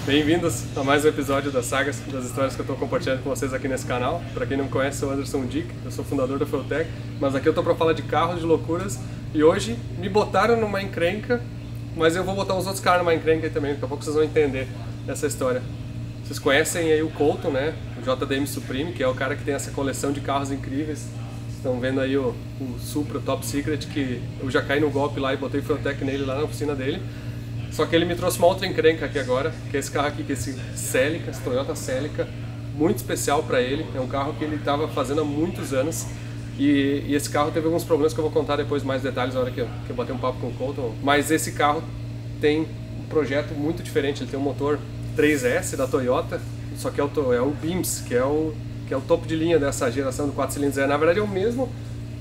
Bem-vindos a mais um episódio das sagas, das histórias que eu estou compartilhando com vocês aqui nesse canal. Para quem não me conhece, eu sou o Anderson Dick, eu sou fundador da Feutec, mas aqui eu estou para falar de carros, de loucuras, e hoje me botaram numa encrenca, mas eu vou botar os outros caras numa encrenca aí também, daqui a pouco vocês vão entender essa história. Vocês conhecem aí o Colton, né? O JDM Supreme, que é o cara que tem essa coleção de carros incríveis. Estão vendo aí o Supra Top Secret, que eu já caí no golpe lá e botei Feutec nele lá na oficina dele. Só que ele me trouxe uma outra encrenca aqui agora, que é esse carro aqui, que é esse Celica, esse Toyota Celica, muito especial para ele. É um carro que ele estava fazendo há muitos anos e esse carro teve alguns problemas que eu vou contar depois mais detalhes na hora que eu bater um papo com o Colton. Mas esse carro tem um projeto muito diferente, ele tem um motor 3S da Toyota, só que é o Beams, que é o topo de linha dessa geração do 4 cilindros. Na verdade é o mesmo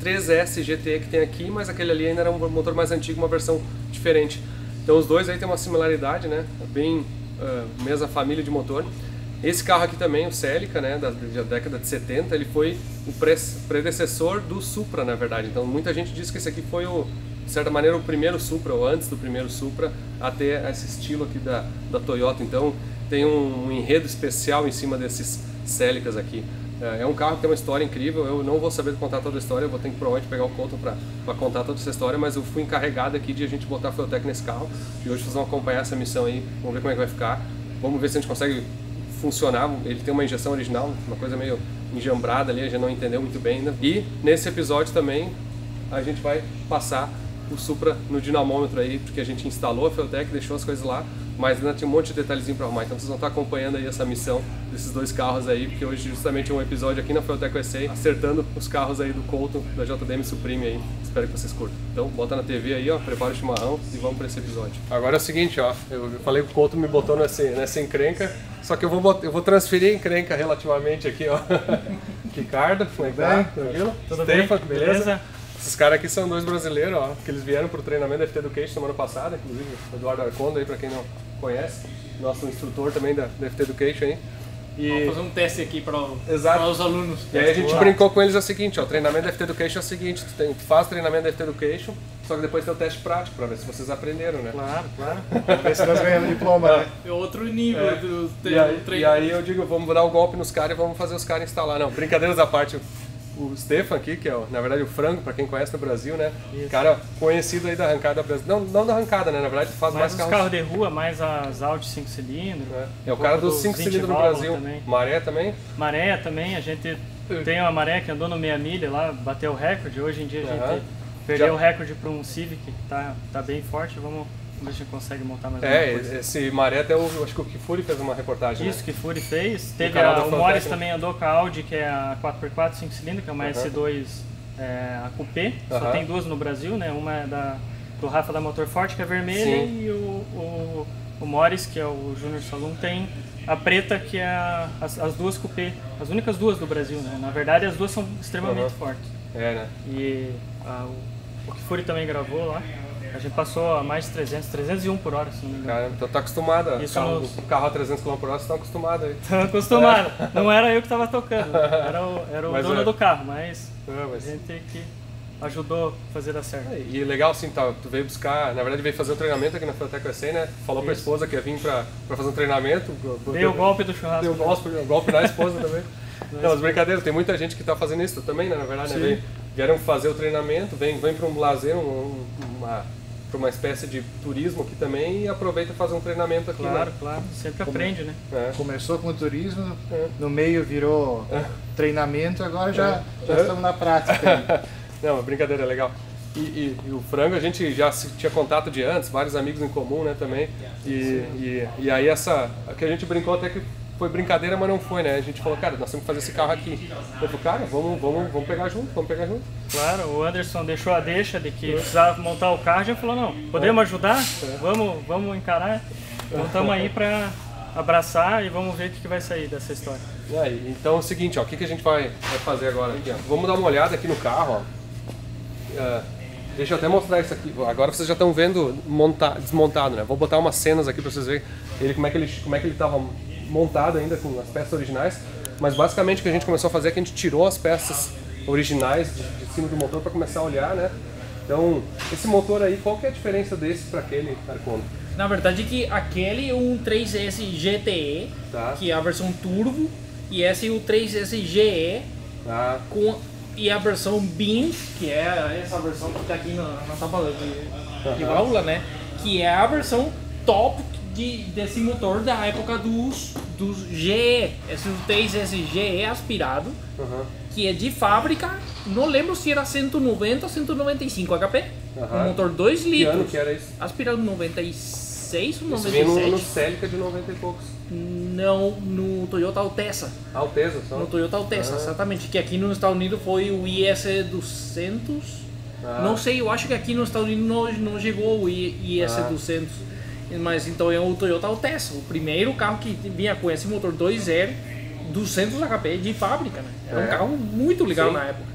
3S GTE que tem aqui, mas aquele ali ainda era um motor mais antigo, uma versão diferente. Então os dois aí tem uma similaridade, né? Bem mesma família de motor. Esse carro aqui também, o Celica, né? Da década de 70, ele foi o predecessor do Supra, na verdade. Então muita gente diz que esse aqui foi, de certa maneira, o primeiro Supra, ou antes do primeiro Supra, a ter esse estilo aqui da Toyota. Então tem um enredo especial em cima desses Celicas aqui. É um carro que tem uma história incrível. Eu não vou saber contar toda a história, eu vou ter que provavelmente pegar o Colton para contar toda essa história, mas eu fui encarregado aqui de a gente botar a Feutec nesse carro e hoje vocês vão acompanhar essa missão aí, vamos ver como é que vai ficar, vamos ver se a gente consegue funcionar. Ele tem uma injeção original, uma coisa meio enjambrada ali, a gente não entendeu muito bem ainda. E nesse episódio também a gente vai passar o Supra no dinamômetro aí, porque a gente instalou a Feutec, deixou as coisas lá, mas ainda tinha um monte de detalhezinho para arrumar. Então vocês vão estar acompanhando aí essa missão desses dois carros aí, porque hoje justamente é um episódio aqui na Feutec USA, acertando os carros aí do Colton, da JDM Supreme aí. Espero que vocês curtam. Então bota na TV aí, ó, prepara o chimarrão e vamos para esse episódio. Agora é o seguinte, ó, eu falei que o Colton me botou nessa encrenca, só que eu vou transferir a encrenca relativamente aqui, ó. Ricardo, como é que tá? Tranquilo? Tudo Stefan, bem? Beleza? Esses caras aqui são dois brasileiros, ó, que eles vieram para o treinamento da FT Education semana passada, inclusive o Eduardo Arconda aí, para quem não conhece, nosso instrutor também da FT Education aí. E vamos fazer um teste aqui para os alunos. E aí a gente brincou com eles o seguinte, ó, o treinamento da FT Education é o seguinte, tu faz treinamento da FT Education, só que depois tem o teste prático para ver se vocês aprenderam, né? Claro. Vamos ver se nós ganhamos diploma, né? É outro nível do treinamento. E aí eu digo, vamos dar o golpe nos caras e vamos fazer os caras instalar. Não, brincadeiras à parte. O Stefan aqui, que é, na verdade, o Frango, para quem conhece no Brasil, né? Isso. Cara conhecido aí da arrancada brasileira. Não da arrancada, né? Na verdade, faz mais carros de rua, mais as Audi 5 cilindros. É o cara dos 5 cilindros no Brasil. Também. Maré também? Maré também. A gente tem uma Maré que andou no meia milha lá, bateu o recorde. Hoje em dia a gente perdeu o recorde para um Civic, que tá bem forte. Vamos ver se a gente consegue montar mais alguma coisa. Esse Maré até acho que o Kifuri fez uma reportagem. Isso, né? Kifuri fez. Teve o Morris também andou com a Audi, que é a 4x4 5 cilindros, que é uma S2 a Coupé. Só tem duas no Brasil, né? Uma é do Rafa da Motor Forte, que é vermelha, e o Morris, que é o Junior Saloon, tem a preta, que é as duas Coupé. As únicas duas do Brasil, né? Na verdade, as duas são extremamente fortes. É, né? E o Kifuri também gravou lá. A gente passou a mais de 301 por hora, se não me engano. Cara, então tá acostumado. O carro a 300 km por hora, vocês estão acostumados aí. Estão acostumados. Não era eu que estava tocando, era o dono do carro, mas a gente que ajudou a fazer dar certo. E legal assim, tu veio buscar, na verdade veio fazer um treinamento aqui na Feutec USA, né? Falou pra esposa que ia vir pra fazer um treinamento. Deu o golpe do churrasco. Deu o golpe na esposa também. Não, as brincadeiras, tem muita gente que tá fazendo isso também, né? Na verdade, né? Vieram fazer o treinamento, vem para um lazer, para uma espécie de turismo aqui também e aproveita e faz um treinamento aqui. Claro, claro, sempre aprende, né? Começou com o turismo, no meio virou treinamento, agora já estamos na prática. Não, uma brincadeira legal. E o Frango a gente já tinha contato de antes, vários amigos em comum, né, também. E aí que a gente brincou até que foi brincadeira, mas não foi, né? A gente falou, cara, nós temos que fazer esse carro aqui. Eu falei, cara, vamos pegar junto, Claro, o Anderson deixou a deixa de que precisava montar o carro e já falou, não, podemos ajudar? Vamos encarar? Então estamos aí para abraçar e vamos ver o que vai sair dessa história. E aí, então é o seguinte, ó, o que a gente vai fazer agora aqui, ó? Vamos dar uma olhada aqui no carro, ó. Deixa eu até mostrar isso aqui. Agora vocês já estão vendo desmontado, né? Vou botar umas cenas aqui para vocês verem como é que ele estava montado ainda com as peças originais, mas basicamente o que a gente começou a fazer é que a gente tirou as peças originais de cima do motor para começar a olhar, né? Então, esse motor aí, qual que é a diferença desse para aquele, Arconda? Na verdade que aquele é um 3S GTE, que é a versão turbo, e esse é o 3S GE e a versão BIM, que é essa versão que está aqui na tábua de válvula, né? Que é a versão top desse motor da época dos GE. Esse é o 3S GE aspirado, que é de fábrica, não lembro se era 190 ou 195 HP. Um motor 2 litros. Que ano que era isso? Aspirado 96 ou 97? Isso vem no Celica de 90 e poucos. Não, no Toyota Altezza. Altezza, só? No Toyota Altezza, exatamente. Que aqui nos Estados Unidos foi o IS200. Não sei, eu acho que aqui nos Estados Unidos não chegou o IS200. Mas então é o Toyota Altezza, o primeiro carro que vinha com esse motor 2.0, 200 HP de fábrica, né? Era um carro muito legal na época.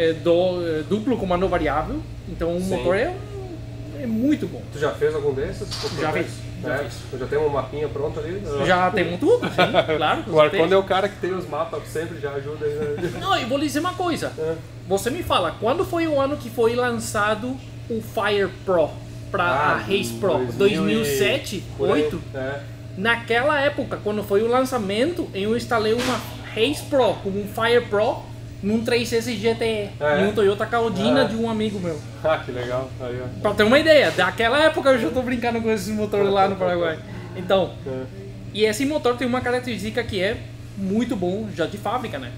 Duplo comando variável, então o motor é muito bom. Tu já fez algum desses? Já fiz. Tu já tem um mapinha pronto ali? Já temos tudo, sim, claro. O Arconde é o cara que tem os mapas, sempre já ajuda aí, né? Não, e vou lhe dizer uma coisa. Você me fala, quando foi o ano que foi lançado o Fire Pro para a Race Pro? 2007, 2008? Naquela época, quando foi o lançamento, eu instalei uma Race Pro com um Fire Pro num 3S GTE, em um Toyota Caldina de um amigo meu. Que legal. Aí, pra ter uma ideia, daquela época eu já tô brincando com esses motores lá no Paraguai. Então, e esse motor tem uma característica que é muito bom já de fábrica, né?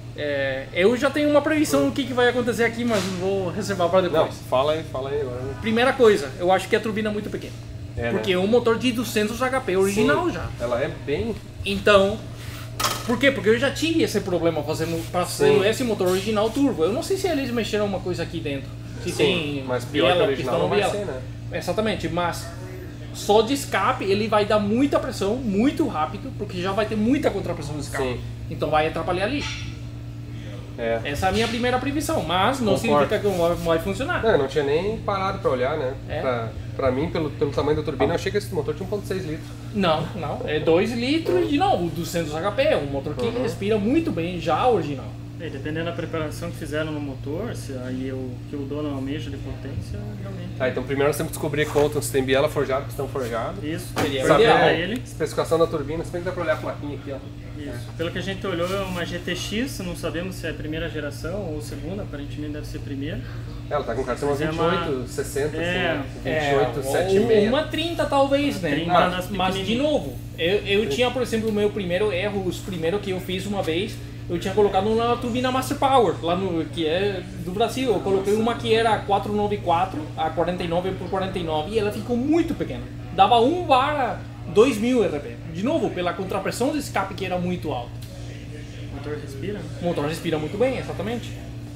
Eu já tenho uma previsão do que vai acontecer aqui, mas vou reservar para depois. Não, fala aí agora. Primeira coisa, eu acho que a turbina é muito pequena. Porque é um motor de 200 HP original. Sim, já. Ela é bem... Então, por quê? Porque eu já tive esse problema fazendo esse motor original turbo. Eu não sei se eles mexeram uma coisa aqui dentro. Se tem mas pior que o original não vai ser, né? Exatamente, mas só de escape ele vai dar muita pressão, muito rápido, porque já vai ter muita contrapressão no escape. Sim. Então vai atrapalhar ali. Essa é a minha primeira previsão, mas não significa que não vai funcionar. Não, eu não tinha nem parado para olhar, né? Pra mim, pelo tamanho da turbina, eu achei que esse motor tinha 1.6 litros. Não, é 2 litros de novo, 200 HP, é um motor que respira muito bem, já original. Dependendo da preparação que fizeram no motor, se aí que o dono almeja de potência, realmente... Então primeiro nós temos que descobrir quanto, se tem biela forjada, pistão forjado. Isso, saber a especificação da turbina, se bem que dá pra olhar a plaquinha aqui, ó. Isso. Pelo que a gente olhou, é uma GTX, não sabemos se é a primeira geração ou segunda, aparentemente deve ser primeira. Ela tá com cara de ser uma 2860, 2876. Uma 30 talvez, né? 30 mas de novo, eu tinha, por exemplo, o meu primeiro erro, os primeiros que eu fiz uma vez, eu tinha colocado uma turbina Master Power, lá que é do Brasil. Eu coloquei uma que era 494, a 49 por 49, e ela ficou muito pequena. Dava 1 bar a 2000 RPM. De novo, pela contrapressão de escape que era muito alta. O motor respira? O motor respira muito bem, exatamente.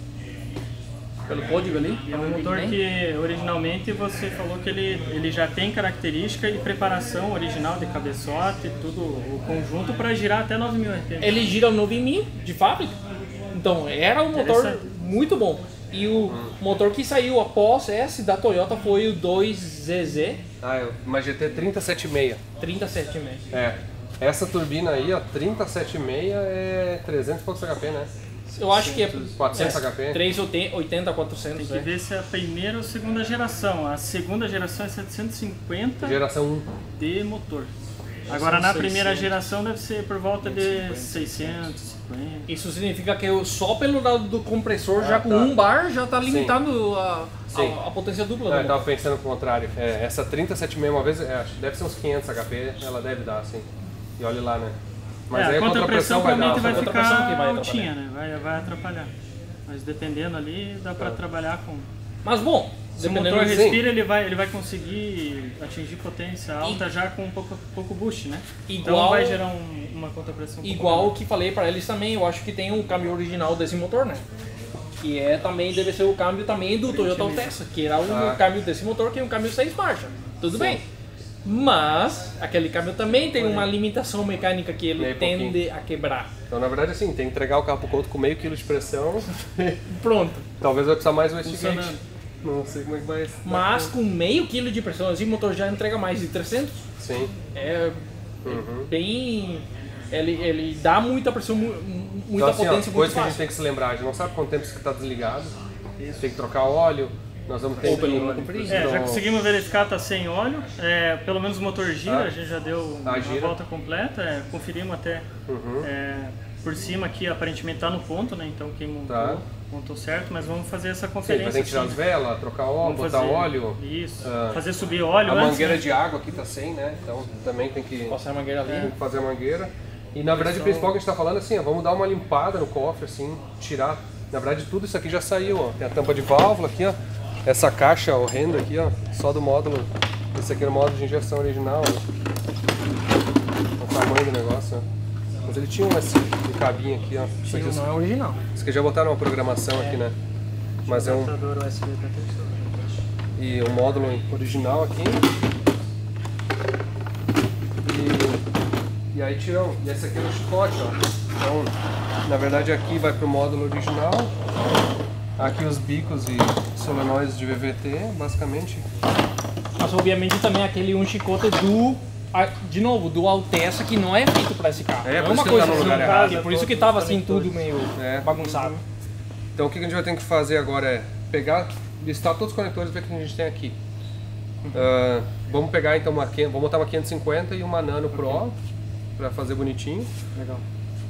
Pelo código ali. É um motor que originalmente você falou que ele já tem característica e preparação original de cabeçote, tudo, o conjunto para girar até 9.000 RPM. Ele gira 9.000 de fábrica, então era um motor muito bom. E o motor que saiu após esse da Toyota foi o 2ZZ. Uma GT 3076. 3076. Essa turbina aí, ó, 3076 é 300 e poucos HP, né? Eu acho que é 400 HP. 380, 400. Tem que ver se é a primeira ou segunda geração. A segunda geração é 750 geração 1 de motor. Agora na primeira geração deve ser por volta de 650. Isso significa que só pelo lado do compressor, já com 1 bar, já está limitando a potência dupla. Eu estava pensando o contrário. Essa 3076 uma vez, deve ser uns 500 HP, ela deve dar, assim. E olha lá, né? Mas aí a contrapressão provavelmente vai ficar altinha, né? Vai atrapalhar. Mas dependendo ali, dá para trabalhar com... Mas bom, se o motor respira, ele vai conseguir atingir potência alta já com um pouco boost, né? Então vai gerar uma contrapressão. Igual o que falei para eles também, eu acho que tem um câmbio original desse motor, né? Que também deve ser o câmbio também do Toyota Altezza, que era o câmbio desse motor, que é um câmbio 6 marchas. Tudo bem. Mas aquele câmbio também tem uma limitação mecânica que ele tende a quebrar. Então, na verdade, assim, tem que entregar o carro pro Couto com meio quilo de pressão. Pronto. Talvez vai precisar mais um Westgate. Não sei como é que vai. Mas com meio quilo de pressão, assim, o motor já entrega mais de 300. Sim. Bem... Ele dá muita pressão, muita então, potência, coisa que a gente tem que se lembrar, a gente não sabe quanto tempo isso está desligado. Tem que trocar óleo. Nós vamos ter pelo já conseguimos verificar, tá sem óleo, pelo menos o motor gira, a gente já deu uma volta completa, conferimos até por cima aqui, aparentemente tá no ponto, né? Então quem montou certo, mas vamos fazer essa conferência. Sim, tem que tirar as velas, trocar óleo, botar óleo. Isso, fazer subir óleo antes. A mangueira né? de água aqui tá sem, né? Então também tem que passar a mangueira ali. Tem que fazer a mangueira. E na verdade o principal que a gente tá falando é assim, vamos dar uma limpada no cofre, assim, tirar. Na verdade tudo isso aqui já saiu, ó. Tem a tampa de válvula aqui, ó. Essa caixa horrenda aqui, ó, só do módulo. Esse aqui é o módulo de injeção original, ó. O tamanho do negócio, ó. Mas ele tinha um cabinho aqui, ó. Isso aqui não é original. Isso aqui já botaram uma programação aqui, né? Mas é um... E o módulo original aqui. E aí tiramos. E esse aqui é o chicote, ó. Então, na verdade aqui vai pro módulo original. Aqui os bicos e solenoides de VVT, basicamente. Mas obviamente também aquele um chicote do, de novo, do Altessa, que não é feito para esse carro. Não é uma coisa assim, por isso que tava assim tudo meio bagunçado. Então o que a gente vai ter que fazer agora é pegar, listar todos os conectores e ver o que a gente tem aqui. Vamos pegar então vamos botar uma 550 e uma Nano Pro para fazer bonitinho. Legal.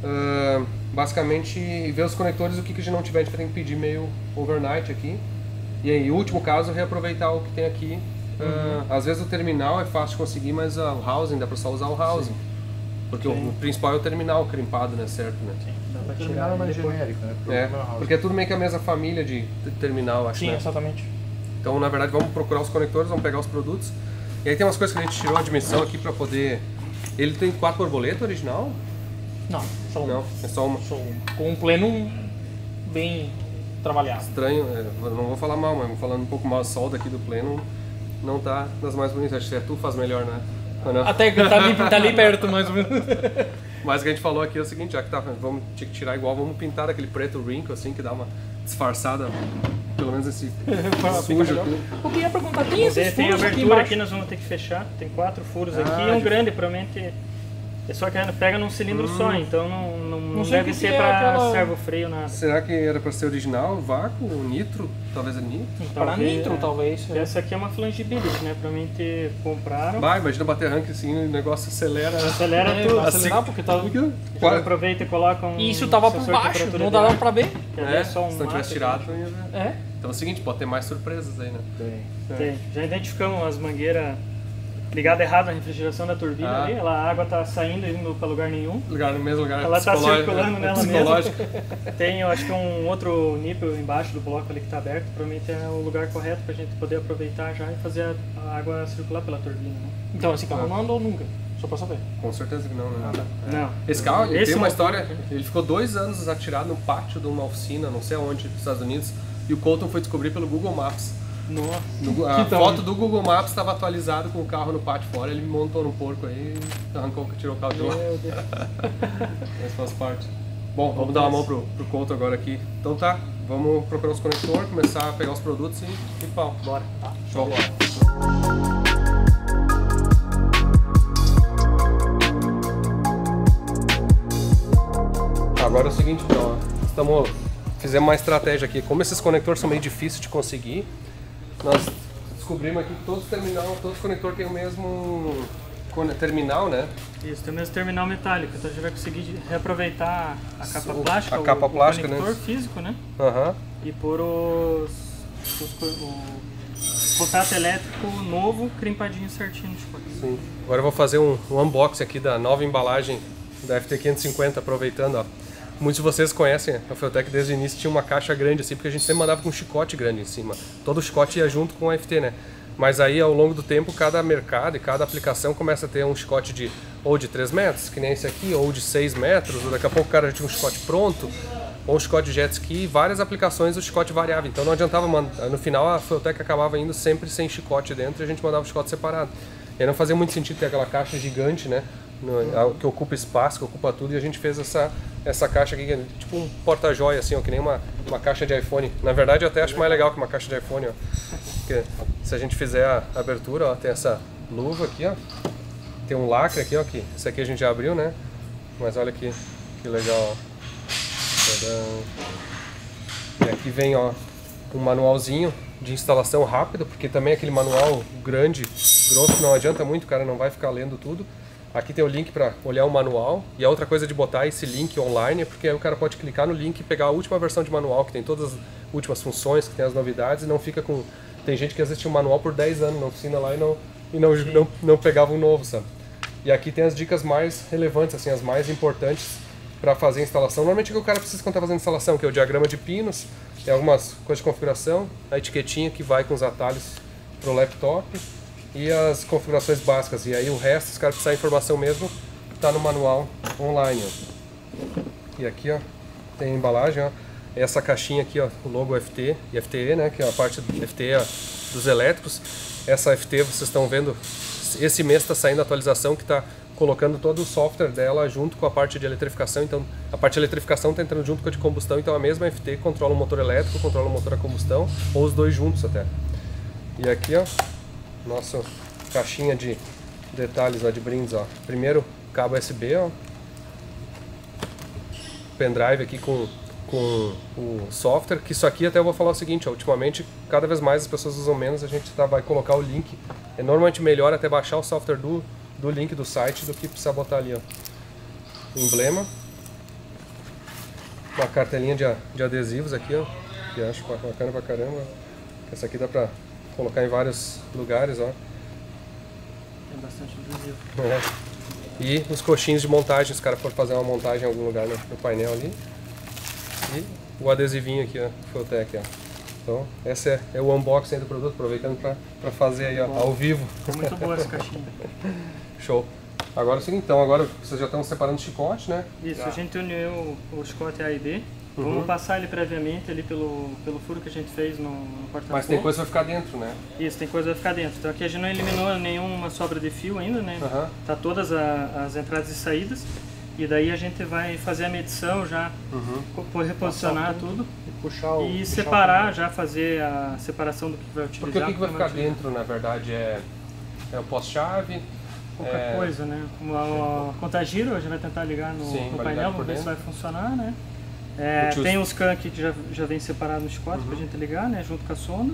Basicamente ver os conectores, o que a gente não tiver, a gente vai ter que pedir meio overnight aqui. E aí, último caso, reaproveitar o que tem aqui. Às vezes o terminal é fácil de conseguir, mas o housing, dá pra só usar o housing. Porque o principal é o terminal crimpado, né? Certo, né? Sim, dá pra tirar mais genérico, né? Porque é tudo meio que a mesma família de terminal, acho. Sim, né? Exatamente. Então, na verdade, vamos procurar os conectores, vamos pegar os produtos. E aí tem umas coisas que a gente tirou a dimensão aqui pra poder... Ele tem 4 borboletas original? Não, só uma. Não, é só uma. Com um pleno bem trabalhado. Estranho, não vou falar mal, mas falando um pouco mal, a solda aqui do pleno não tá das mais bonitas. Acho que tu faz melhor, né? Até que tá ali perto, mais ou menos. Mas o que a gente falou aqui é o seguinte, já que vamos ter que tirar igual, vamos pintar aquele preto wrinkle assim, que dá uma disfarçada, pelo menos esse sujo aqui. Eu queria perguntar, tem esses tem furos abertura aqui, nós vamos ter que fechar. Tem 4 furos aqui e um grande, provavelmente. É só que pega num cilindro só, então não deve ser para servo-freio, nada. Será que era para ser original, vácuo, nitro? Talvez é nitro? Para nitro, talvez. Essa aqui é uma flangibility, né? Provavelmente compraram. Imagina bater rank assim, o negócio acelera. Acelera tudo. Acelerar porque tá... Aproveita e coloca um... E isso tava por baixo, não dava para ver. Se não tivesse tirado, não ia ver. Então é o seguinte, pode ter mais surpresas aí, né? Tem. Já identificamos as mangueiras ligada errado na refrigeração da turbina ali, a água está saindo e indo para lugar nenhum. No mesmo lugar. Ela está circulando nela mesma. Tem, eu acho que um outro nível embaixo do bloco ali que está aberto, provavelmente é o lugar correto para a gente poder aproveitar já e fazer a água circular pela turbina. Né? Então esse carro não andou nunca, só para saber. Com certeza que não, né? Não. Esse carro, ele tem uma história, ele ficou 2 anos atirado no pátio de uma oficina, não sei aonde, nos Estados Unidos, e o Colton foi descobrir pelo Google Maps. Nossa. A foto do Google Maps estava atualizada com o carro no pátio fora, ele montou no porco aí e arrancou, tirou o carro de lá. Meu Deus. Mas faz parte. Bom, vamos dar uma mão pro Couto agora aqui. Então tá, vamos procurar os conectores, começar a pegar os produtos e pau. Bora. Tá, show. Agora é o seguinte, então, fizemos uma estratégia aqui. Como esses conectores são meio difíceis de conseguir, nós descobrimos aqui que todos os conectores têm o mesmo terminal, né? Isso, tem o mesmo terminal metálico, então a gente vai conseguir reaproveitar a capa plástica, o conector físico, né? E pôr o contato elétrico novo, crimpadinho certinho. Sim. Agora eu vou fazer um unboxing aqui da nova embalagem da FT550, aproveitando, ó. Muitos de vocês conhecem a Feutec desde o início, tinha uma caixa grande assim, porque a gente sempre mandava com um chicote grande em cima. Todo o chicote ia junto com a FT, né? Mas aí ao longo do tempo, cada mercado e cada aplicação começa a ter um chicote ou de 3 metros, que nem esse aqui, ou de 6 metros, ou daqui a pouco o cara já tinha um chicote pronto, ou um chicote de jet ski, várias aplicações o chicote variava. Então não adiantava, no final a Feutec acabava indo sempre sem chicote dentro e a gente mandava o chicote separado. E aí não fazia muito sentido ter aquela caixa gigante, né? Que ocupa espaço, que ocupa tudo, e a gente fez essa caixa aqui, que é tipo um porta-joia, assim, ó, que nem uma caixa de iPhone. Na verdade, eu até acho mais legal que uma caixa de iPhone, ó. Porque se a gente fizer a abertura, ó, tem essa luva aqui, ó. Tem um lacre aqui, ó, que esse aqui a gente já abriu, né? Mas olha aqui, que legal, ó. E aqui vem, ó, um manualzinho de instalação rápida, porque também aquele manual grande, grosso, não adianta muito, o cara não vai ficar lendo tudo. Aqui tem o link para olhar o manual, e a outra coisa de botar esse link online é porque aí o cara pode clicar no link e pegar a última versão de manual, que tem todas as últimas funções, que tem as novidades, e não fica com... Tem gente que às vezes tinha um manual por 10 anos na oficina lá e não pegava um novo, sabe? E aqui tem as dicas mais relevantes, assim, as mais importantes para fazer a instalação. Normalmente o que o cara precisa quando está fazendo a instalação, que é o diagrama de pinos, tem algumas coisas de configuração, a etiquetinha que vai com os atalhos para o laptop e as configurações básicas. E aí o resto, se o cara precisar de informação mesmo, está no manual online. Ó. E aqui, ó, tem a embalagem, ó. Essa caixinha aqui, ó, o logo FT e FTE, né, que é a parte do FTE dos elétricos. Essa FT vocês estão vendo, esse mês está saindo a atualização que está colocando todo o software dela junto com a parte de eletrificação. Então a parte de eletrificação está entrando junto com a de combustão, então a mesma FT controla o motor elétrico, controla o motor a combustão, ou os dois juntos até. E aqui, ó, nossa caixinha de detalhes, ó, de brindes, ó. Primeiro cabo USB, ó, pendrive aqui com o software, que isso aqui até eu vou falar o seguinte, ó, ultimamente cada vez mais as pessoas usam menos, a gente vai colocar o link, é normalmente melhor até baixar o software do link do site do que precisar botar ali, ó. Emblema, uma cartelinha de adesivos aqui, ó, que eu acho bacana pra caramba. Essa aqui dá pra colocar em vários lugares, ó. Tem bastante adesivo. É. E os coxinhos de montagem, se o cara for fazer uma montagem em algum lugar no painel ali. E o adesivinho aqui, ó, Feltec, ó. Então, esse é o unboxing do produto, aproveitando para fazer aí, ó, ao vivo. Ficou muito boa essa caixinha. Show. Agora é o seguinte, então, agora vocês já estão separando o chicote, né? Isso, a gente uniu o chicote A e B. Vamos passar ele previamente ali pelo furo que a gente fez no porta-fogo. Mas tem coisa que vai ficar dentro, né? Isso, tem coisa que vai ficar dentro. Então aqui a gente não eliminou nenhuma sobra de fio ainda, né? Tá todas as entradas e saídas. E daí a gente vai fazer a medição já, reposicionar tudo e separar, já fazer a separação do que vai utilizar. Porque o que vai ficar dentro, na verdade, é o pós-chave. Pouca coisa, né? Uma conta-giro, a gente vai tentar ligar no painel, vamos ver se vai funcionar, né? Tem os CAN que já vem separado no chicote pra gente ligar, né? Junto com a sonda.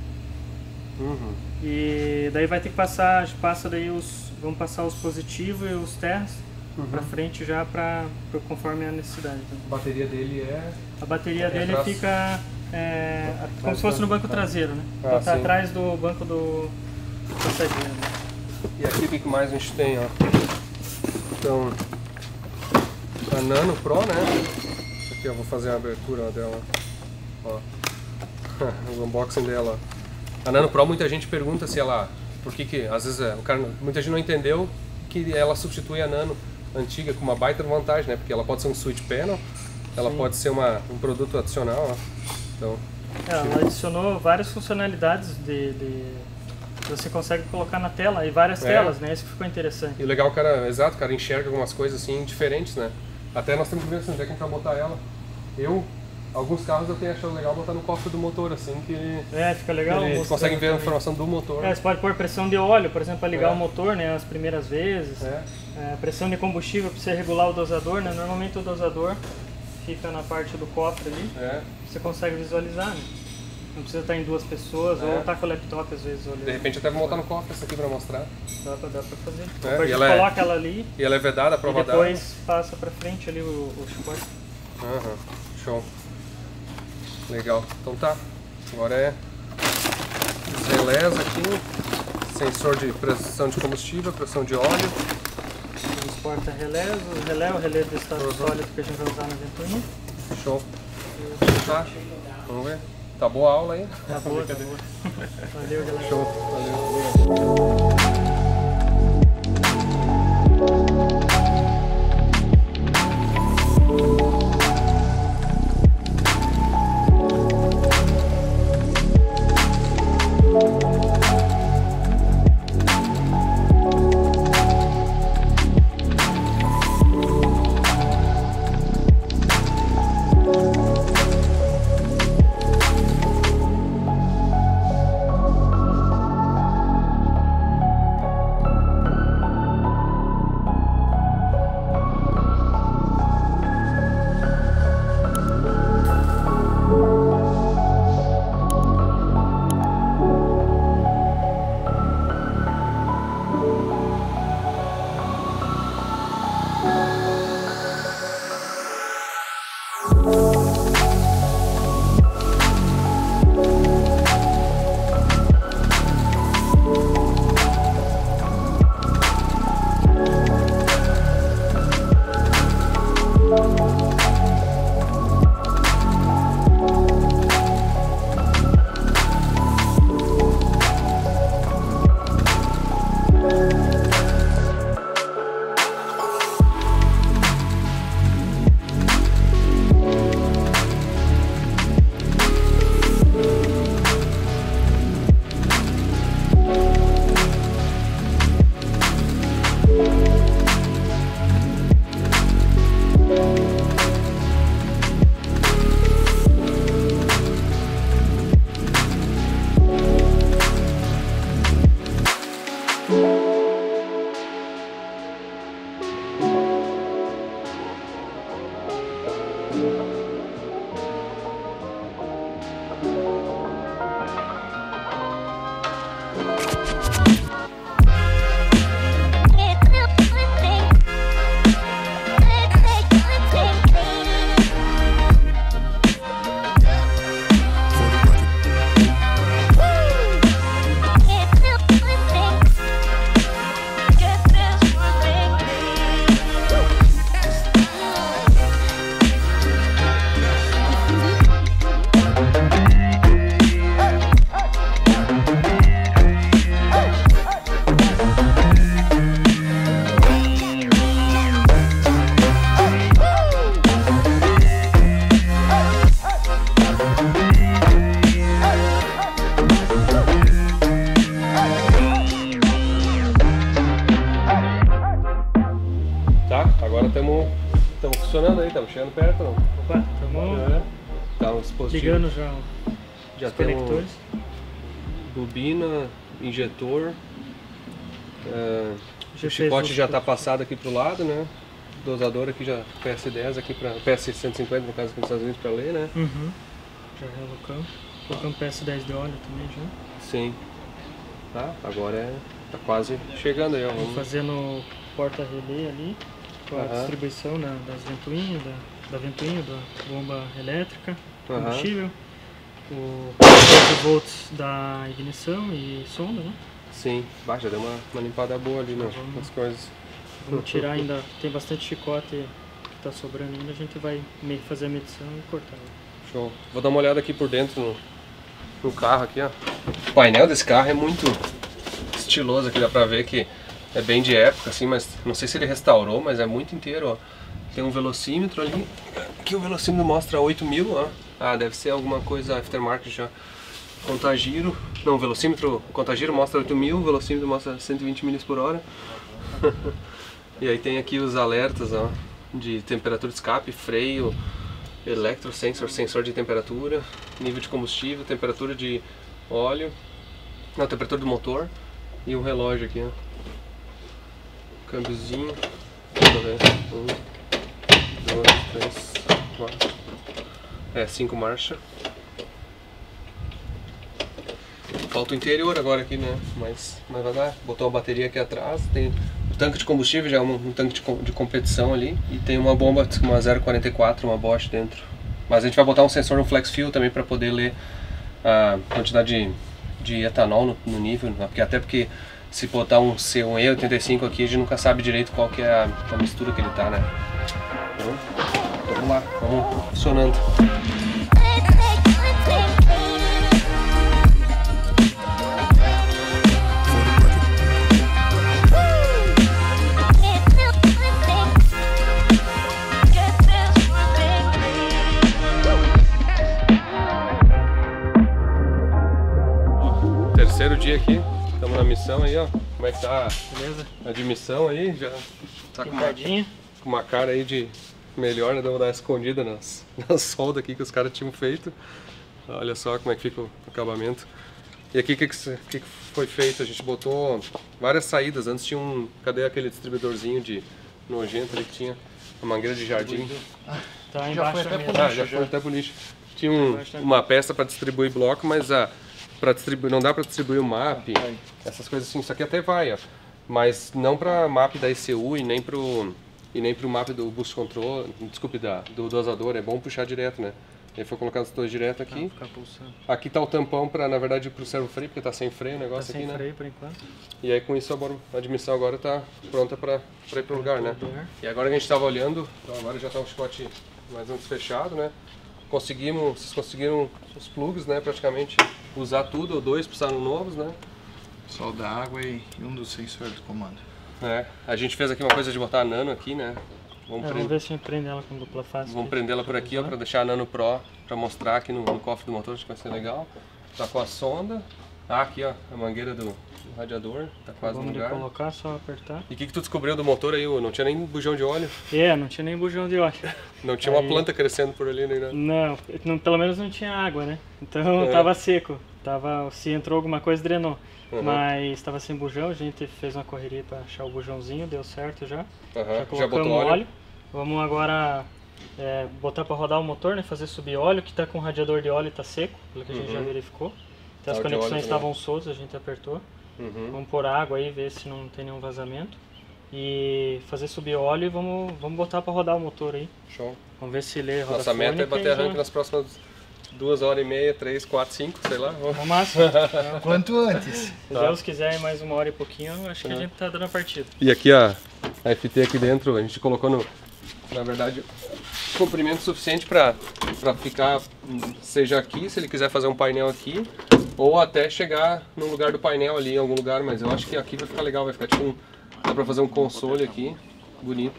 E daí vai ter que passar, vamos passar os positivos e os terras pra frente já conforme a necessidade. Então. A bateria dele A bateria dele fica como se fosse no banco traseiro, né? Então tá atrás do banco do passageiro. Né? E aqui o que mais a gente tem, ó? Então, a Nano Pro, né? Aqui eu vou fazer a abertura dela, ó. O unboxing dela. A Nano Pro, muita gente pergunta se ela, por que às vezes muita gente não entendeu que ela substitui a Nano antiga com uma baita vantagem, né? Porque ela pode ser um switch panel, ela pode ser um produto adicional, ó. Então, ela adicionou várias funcionalidades que você consegue colocar na tela, e várias telas, né? Isso que ficou interessante. E o legal, o cara enxerga algumas coisas assim diferentes, né? Até nós temos que ver onde é que a gente vai botar ela. Alguns carros eu tenho achado legal botar no cofre do motor, assim, que... fica legal. Eles conseguem ver a informação do motor. Você pode pôr pressão de óleo, por exemplo, para ligar o motor, né, as primeiras vezes. Pressão de combustível para você regular o dosador, né? Normalmente o dosador fica na parte do cofre ali. Você consegue visualizar, né? Não precisa estar em duas pessoas, ou estar com o laptop às vezes olhando. De repente até vou montar no cofre essa aqui para mostrar. Dá pra fazer. Depois a gente coloca ela ali. E ela é vedada, a prova d'água. E depois passa pra frente ali o chicote. Show. Legal. Então tá. Agora é os relés aqui. Sensor de pressão de combustível, pressão de óleo. Os porta-relés, o relé de estado sólido que a gente vai usar na ventoinha. Show. Tá. Vamos ver. Tá boa a aula aí? Tá boa, tá boa. Valeu, galera. Show. Valeu. Estamos funcionando aí, estamos chegando perto, não? Opa, estamos ligando já os conectores. Bobina, injetor, o chicote já está passado aqui pro lado, né? Dosador aqui já PS10 aqui para PS150 no caso aqui nos Estados Unidos para ler, né? Uhum. Já relocamos. Colocamos PS10 de óleo também já. Sim. Tá, agora tá quase chegando aí, ó. Vamos fazendo porta-relé ali, com a distribuição das ventoinhas, da ventoinha, da bomba elétrica, combustível, o 12 volts da ignição e sonda, né? Sim, já deu uma limpada boa ali nas coisas. Vamos tirar ainda, tem bastante chicote que tá sobrando ainda, a gente vai fazer a medição e cortar. Show. Vou dar uma olhada aqui por dentro no carro aqui, ó. O painel desse carro é muito estiloso aqui, dá pra ver que é bem de época, assim, mas não sei se ele restaurou, mas é muito inteiro, ó. Tem um velocímetro ali, aqui o velocímetro mostra 8.000, ó. Ah, deve ser alguma coisa aftermarket já. Contagiro, não, o velocímetro, o contagiro mostra 8.000, o velocímetro mostra 120 milhas por hora. E aí tem aqui os alertas, ó, de temperatura de escape, freio, electrosensor, sensor de temperatura, nível de combustível, temperatura de óleo, não, temperatura do motor e um relógio aqui, ó. Câmbiozinho, deixa eu ver, 1, 2, 3, 4, 5 marchas. Falta o interior agora aqui, né? Mas vai dar. Botou uma bateria aqui atrás, tem o tanque de combustível, já é um tanque de competição ali, e tem uma bomba, uma 0,44, uma Bosch dentro. Mas a gente vai botar um sensor no flex fuel também para poder ler a quantidade de etanol no nível, porque se botar um E85 aqui, a gente nunca sabe direito qual que é a mistura que ele tá, né? Então, vamos lá, vamos funcionando. Terceiro dia aqui, estamos na missão aí, ó. Como é que tá? Beleza? A de missão aí, já tá com uma cara aí de melhor, né? Vamos dar uma escondida nas soldas aqui que os caras tinham feito. Olha só como é que fica o acabamento. E aqui o que foi feito? A gente botou várias saídas. Antes tinha cadê aquele distribuidorzinho de nojento ali que tinha? A mangueira de jardim. Tá embaixo já foi até pro lixo. Tinha uma peça para distribuir bloco, mas não dá para distribuir o MAP, essas coisas assim, isso aqui até vai, ó, mas não para MAP da ECU e nem pro MAP do boost control, desculpe, do dosador, é bom puxar direto, né? Ele foi colocado os dois direto aqui. Aqui tá o tampão para, na verdade, pro servo freio, porque tá sem freio o negócio aqui, né? Sem freio por enquanto. E aí com isso a admissão agora tá pronta para ir pro lugar, né? E agora que a gente tava olhando, então agora já tá o chicote mais ou menos fechado, né? Vocês conseguiram os plugs, né, praticamente usar tudo, ou dois precisaram novos, né? Só o da água e um dos sensores do comando. A gente fez aqui uma coisa de botar a Nano aqui, né? Vamos ver se a gente prende ela com dupla face. Vamos prendê-la por aqui, ó, para deixar a Nano Pro, para mostrar aqui no cofre do motor, acho que vai ser legal. Tá com a sonda, aqui ó, a mangueira do radiador, tá quase no lugar. Vamos colocar, só apertar. E o que tu descobriu do motor aí? Não tinha nem bujão de óleo? Não tinha nem bujão de óleo. Não tinha uma planta crescendo por ali nem nada? Não, pelo menos não tinha água, né? Então tava seco. Se entrou alguma coisa, drenou. Mas estava sem bujão, a gente fez uma correria para achar o bujãozinho, deu certo já. Já colocamos óleo. Vamos agora botar para rodar o motor, né? Fazer subir óleo, que está com o radiador de óleo e está seco, pelo que a gente já verificou. Então as conexões estavam soltas, a gente apertou. Vamos pôr água aí, ver se não tem nenhum vazamento. E fazer subir óleo e vamos botar para rodar o motor aí. Show. Vamos ver se ele roda. Nossa meta é bater arranque nas próximas 2h30, 3, 4, 5, sei lá. No máximo. Quanto antes. Se Deus quiser mais 1h e pouquinho, acho que a gente tá dando a partida. E aqui a FT aqui dentro, a gente colocou na verdade, comprimento suficiente para ficar, seja aqui, se ele quiser fazer um painel aqui, ou até chegar no lugar do painel ali, em algum lugar, mas eu acho que aqui vai ficar legal, vai ficar tipo dá para fazer um console aqui, bonito.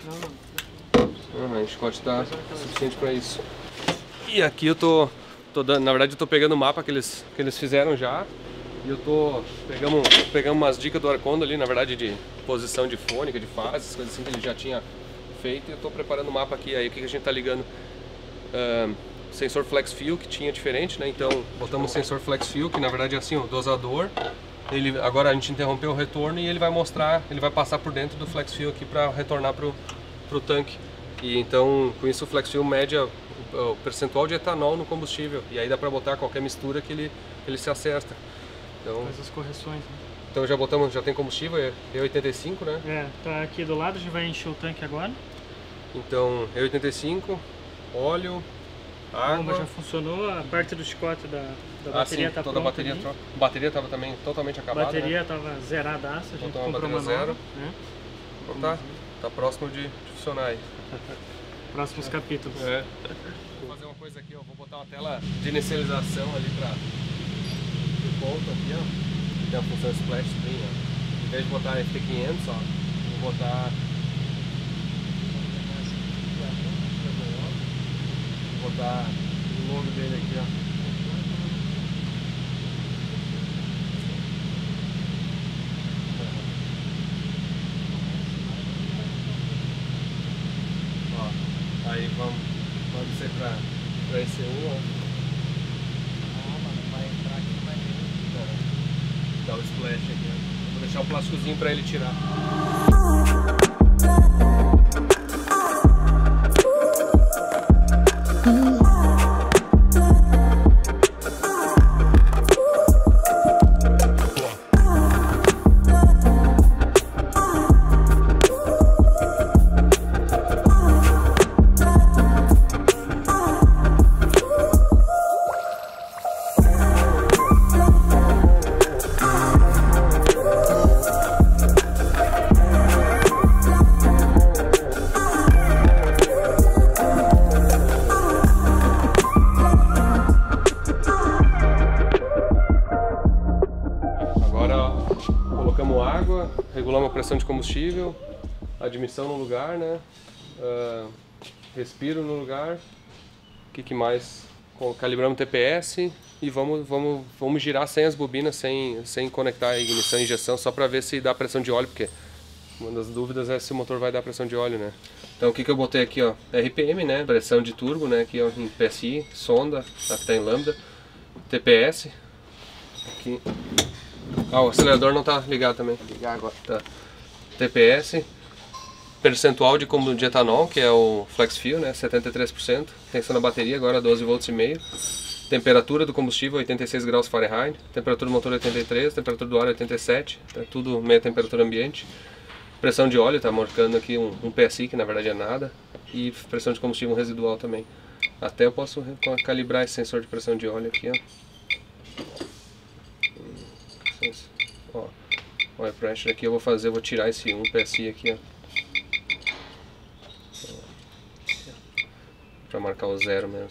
O chicote tá suficiente para isso. E aqui eu tô dando, na verdade eu tô pegando o mapa que eles fizeram já, e eu pegamos umas dicas do Arcondo ali, na verdade de posição de fônica, de fases, coisas assim que ele já tinha feito e eu estou preparando o mapa aqui. Aí o que a gente está ligando? Sensor Flex Fuel que tinha diferente, né? Então botamos o sensor Flex Fuel, que na verdade é assim, o dosador. Agora a gente interrompeu o retorno e ele vai mostrar, ele vai passar por dentro do Flex Fuel aqui para retornar pro tanque. E então com isso o Flex Fuel mede o percentual de etanol no combustível e aí dá para botar qualquer mistura que ele se acerta. Então, faz as correções, né? Então já tem combustível, é E85, né? Tá aqui do lado, a gente vai encher o tanque agora. Então E85, óleo, água. A bomba já funcionou, a parte do chicote da bateria tá pronta. A bateria estava também totalmente acabada. A bateria né? Tava zeradaça, a gente então, comprou uma zero. nova. Né? Então tá próximo de funcionar aí. Próximos capítulos. Vou fazer uma coisa aqui, ó. Vou botar uma tela de inicialização ali pro ponto aqui, ó. Tem a função Splash Screen, ó. Em vez de botar FT500, ó, vou botar o logo dele aqui, ó. Ó, aí vamos ser pra esse ó. Dá o splash aqui, ó. Vou deixar o plásticozinho pra ele tirar. Regulamos a pressão de combustível, admissão no lugar, né? Respiro no lugar. O que mais? Calibramos o TPS e vamos girar sem as bobinas, sem conectar a ignição e injeção, só para ver se dá pressão de óleo, porque uma das dúvidas é se o motor vai dar pressão de óleo, né? Então o que eu botei aqui, ó, RPM, né? Pressão de turbo, né? Aqui ó, em PSI, sonda, aqui tá em lambda, TPS, aqui. Ah, o acelerador não tá ligado também. Vou ligar agora. Tá. TPS, percentual de etanol, que é o Flex Fuel, né? 73%. Tensão na bateria, agora 12,5 volts. Temperatura do combustível, 86 graus Fahrenheit. Temperatura do motor, 83. Temperatura do ar, 87. É tudo meia temperatura ambiente. Pressão de óleo, tá marcando aqui um PSI, que na verdade é nada. E pressão de combustível residual também. Até eu posso calibrar esse sensor de pressão de óleo aqui, ó. Ó, oil pressure aqui eu vou tirar esse 1 PSI aqui, ó. Pra marcar o zero mesmo.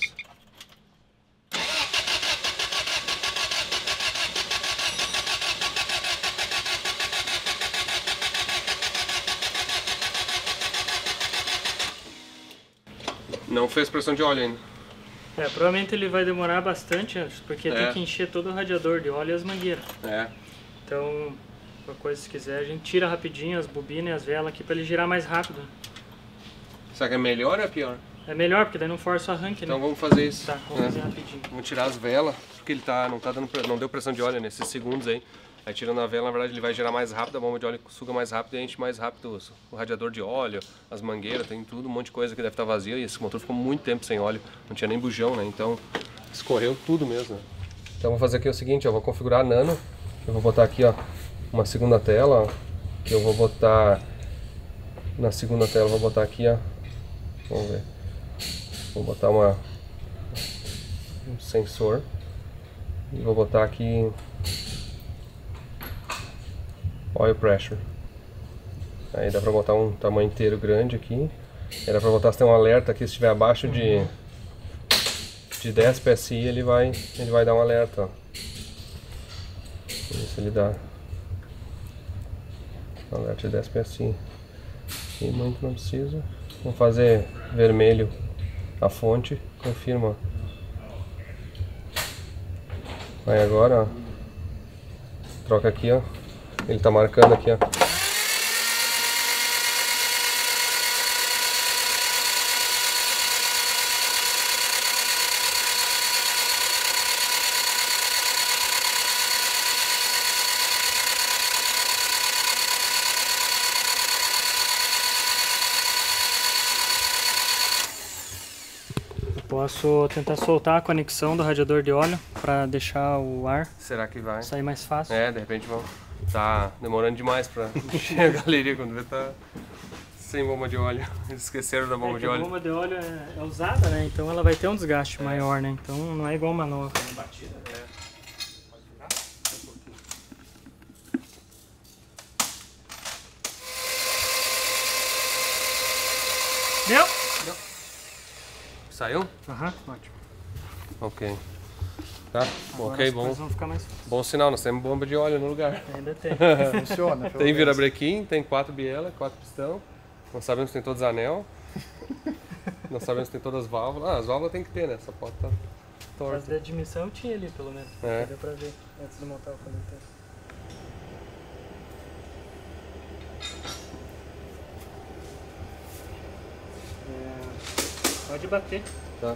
Não fez pressão de óleo ainda. Provavelmente ele vai demorar bastante, porque tem que encher todo o radiador de óleo e as mangueiras. Então, qualquer coisa se quiser, a gente tira rapidinho as bobinas e as velas aqui para ele girar mais rápido. Será que é melhor ou é pior? É melhor, porque daí não força o arranque, então né? Vamos fazer isso. Tá, vamos fazer rapidinho. Vamos tirar as velas, porque ele não deu pressão de óleo nesses segundos aí. Aí tirando a vela, na verdade ele vai girar mais rápido, a bomba de óleo suga mais rápido e enche mais rápido o radiador de óleo, as mangueiras, tem tudo, um monte de coisa que deve estar vazia. E esse motor ficou muito tempo sem óleo, não tinha nem bujão, né? Então escorreu tudo mesmo, né? Então vou fazer aqui o seguinte, ó, vou configurar a nano. Eu vou botar aqui, ó, uma segunda tela, ó, que eu vou botar na segunda tela, vou botar aqui, ó, vamos ver, vou botar um sensor e vou botar aqui oil pressure. Aí dá pra botar um tamanho inteiro grande aqui. Aí dá pra botar se tem um alerta aqui, se estiver abaixo de 10 PSI ele vai dar um alerta, ó. Isso ele dá alerta de 10 PSI. E muito não precisa. Vamos fazer vermelho a fonte, confirma. Aí agora, ó, troca aqui, ó. Ele tá marcando aqui, ó. Posso tentar soltar a conexão do radiador de óleo para deixar o ar Será que vai? sair mais fácil. De repente vão. Tá demorando demais pra encher a galeria quando vê tá sem bomba de óleo. Eles esqueceram da bomba de óleo. A bomba de óleo é usada, né? Então ela vai ter um desgaste maior, né? Então não é igual uma nova. Batida, Deu? Saiu? Aham, ótimo. Ok. Tá? Agora Ok, as bom. coisas vão ficar mais fáceis. Bom sinal, nós temos bomba de óleo no lugar. Ainda tem. Funciona. Tem virabrequim, tem 4 bielas, 4 pistão. Nós sabemos que tem todos os anel. Nós sabemos que tem todas as válvulas. Ah, as válvulas tem que ter, né? Essa porta tá As torta. de admissão tinha ali, pelo menos. Deu pra ver antes de montar o coletor. Pode bater. Tá.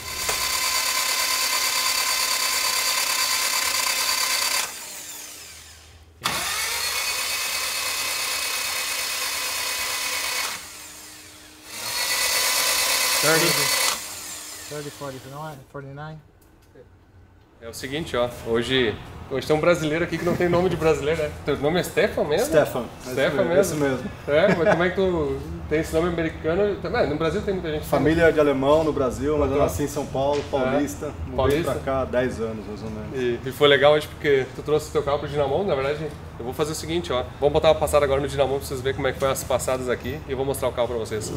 Thirty, 49. É o seguinte, ó. Hoje tem um brasileiro aqui que não tem nome de brasileiro, né? Teu nome é Stefan mesmo? Stefan. Stefan mesmo? Esse mesmo. Mas como é que tu tem esse nome americano? No Brasil tem muita gente. Família de alemão no Brasil, mas eu nasci em São Paulo, paulista. Mudei pra cá há 10 anos, mais ou menos. E foi legal hoje porque tu trouxe o teu carro pro Dinamon. Na verdade, eu vou fazer o seguinte, ó. Vamos botar uma passada agora no Dinamon pra vocês verem como é que foi as passadas aqui. E eu vou mostrar o carro pra vocês.